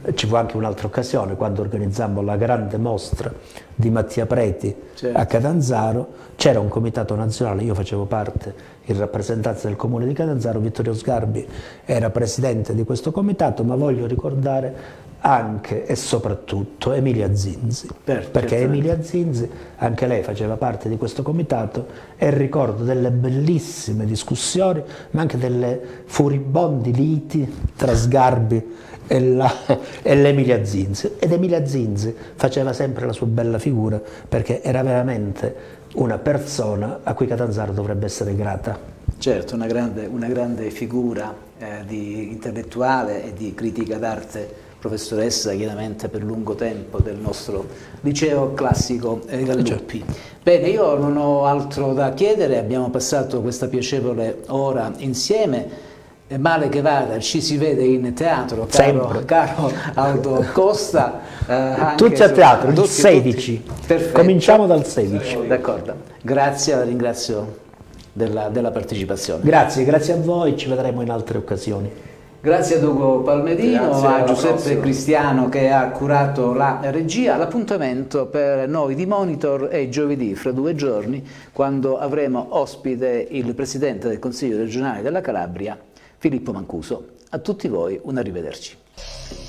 S2: ci fu anche un'altra occasione quando organizzammo la grande mostra di Mattia Preti, certo, a Catanzaro. C'era un comitato nazionale, io facevo parte in rappresentanza del comune di Catanzaro, Vittorio Sgarbi era presidente di questo comitato, ma voglio ricordare anche e soprattutto Emilia Zinzi, per, perché certo, Emilia Zinzi, anche lei faceva parte di questo comitato, e ricordo delle bellissime discussioni, ma anche delle furibondi liti tra Sgarbi e l'Emilia Zinzi. Ed Emilia Zinzi faceva sempre la sua bella figura, perché era veramente una persona a cui Catanzaro dovrebbe essere grata.
S1: Certo, una grande, una grande figura eh, di intellettuale e di critica d'arte, professoressa chiaramente per lungo tempo del nostro liceo classico eh, Galuppi. Bene, io non ho altro da chiedere, abbiamo passato questa piacevole ora insieme. È male che vada, ci si vede in teatro, caro, caro Aldo Costa. Eh, anche
S2: tutti a teatro,
S1: tutti,
S2: il sedici.
S1: Perfetto.
S2: Cominciamo dal sedici.
S1: D'accordo, grazie, la ringrazio della, della partecipazione.
S2: Grazie, grazie a voi, ci vedremo in altre occasioni.
S1: Grazie a Ugo Palmedino, grazie, a Giuseppe prossima. Cristiano che ha curato la regia. L'appuntamento per noi di Monitor è giovedì, fra due giorni, quando avremo ospite il Presidente del Consiglio regionale della Calabria, Filippo Mancuso. A tutti voi un arrivederci.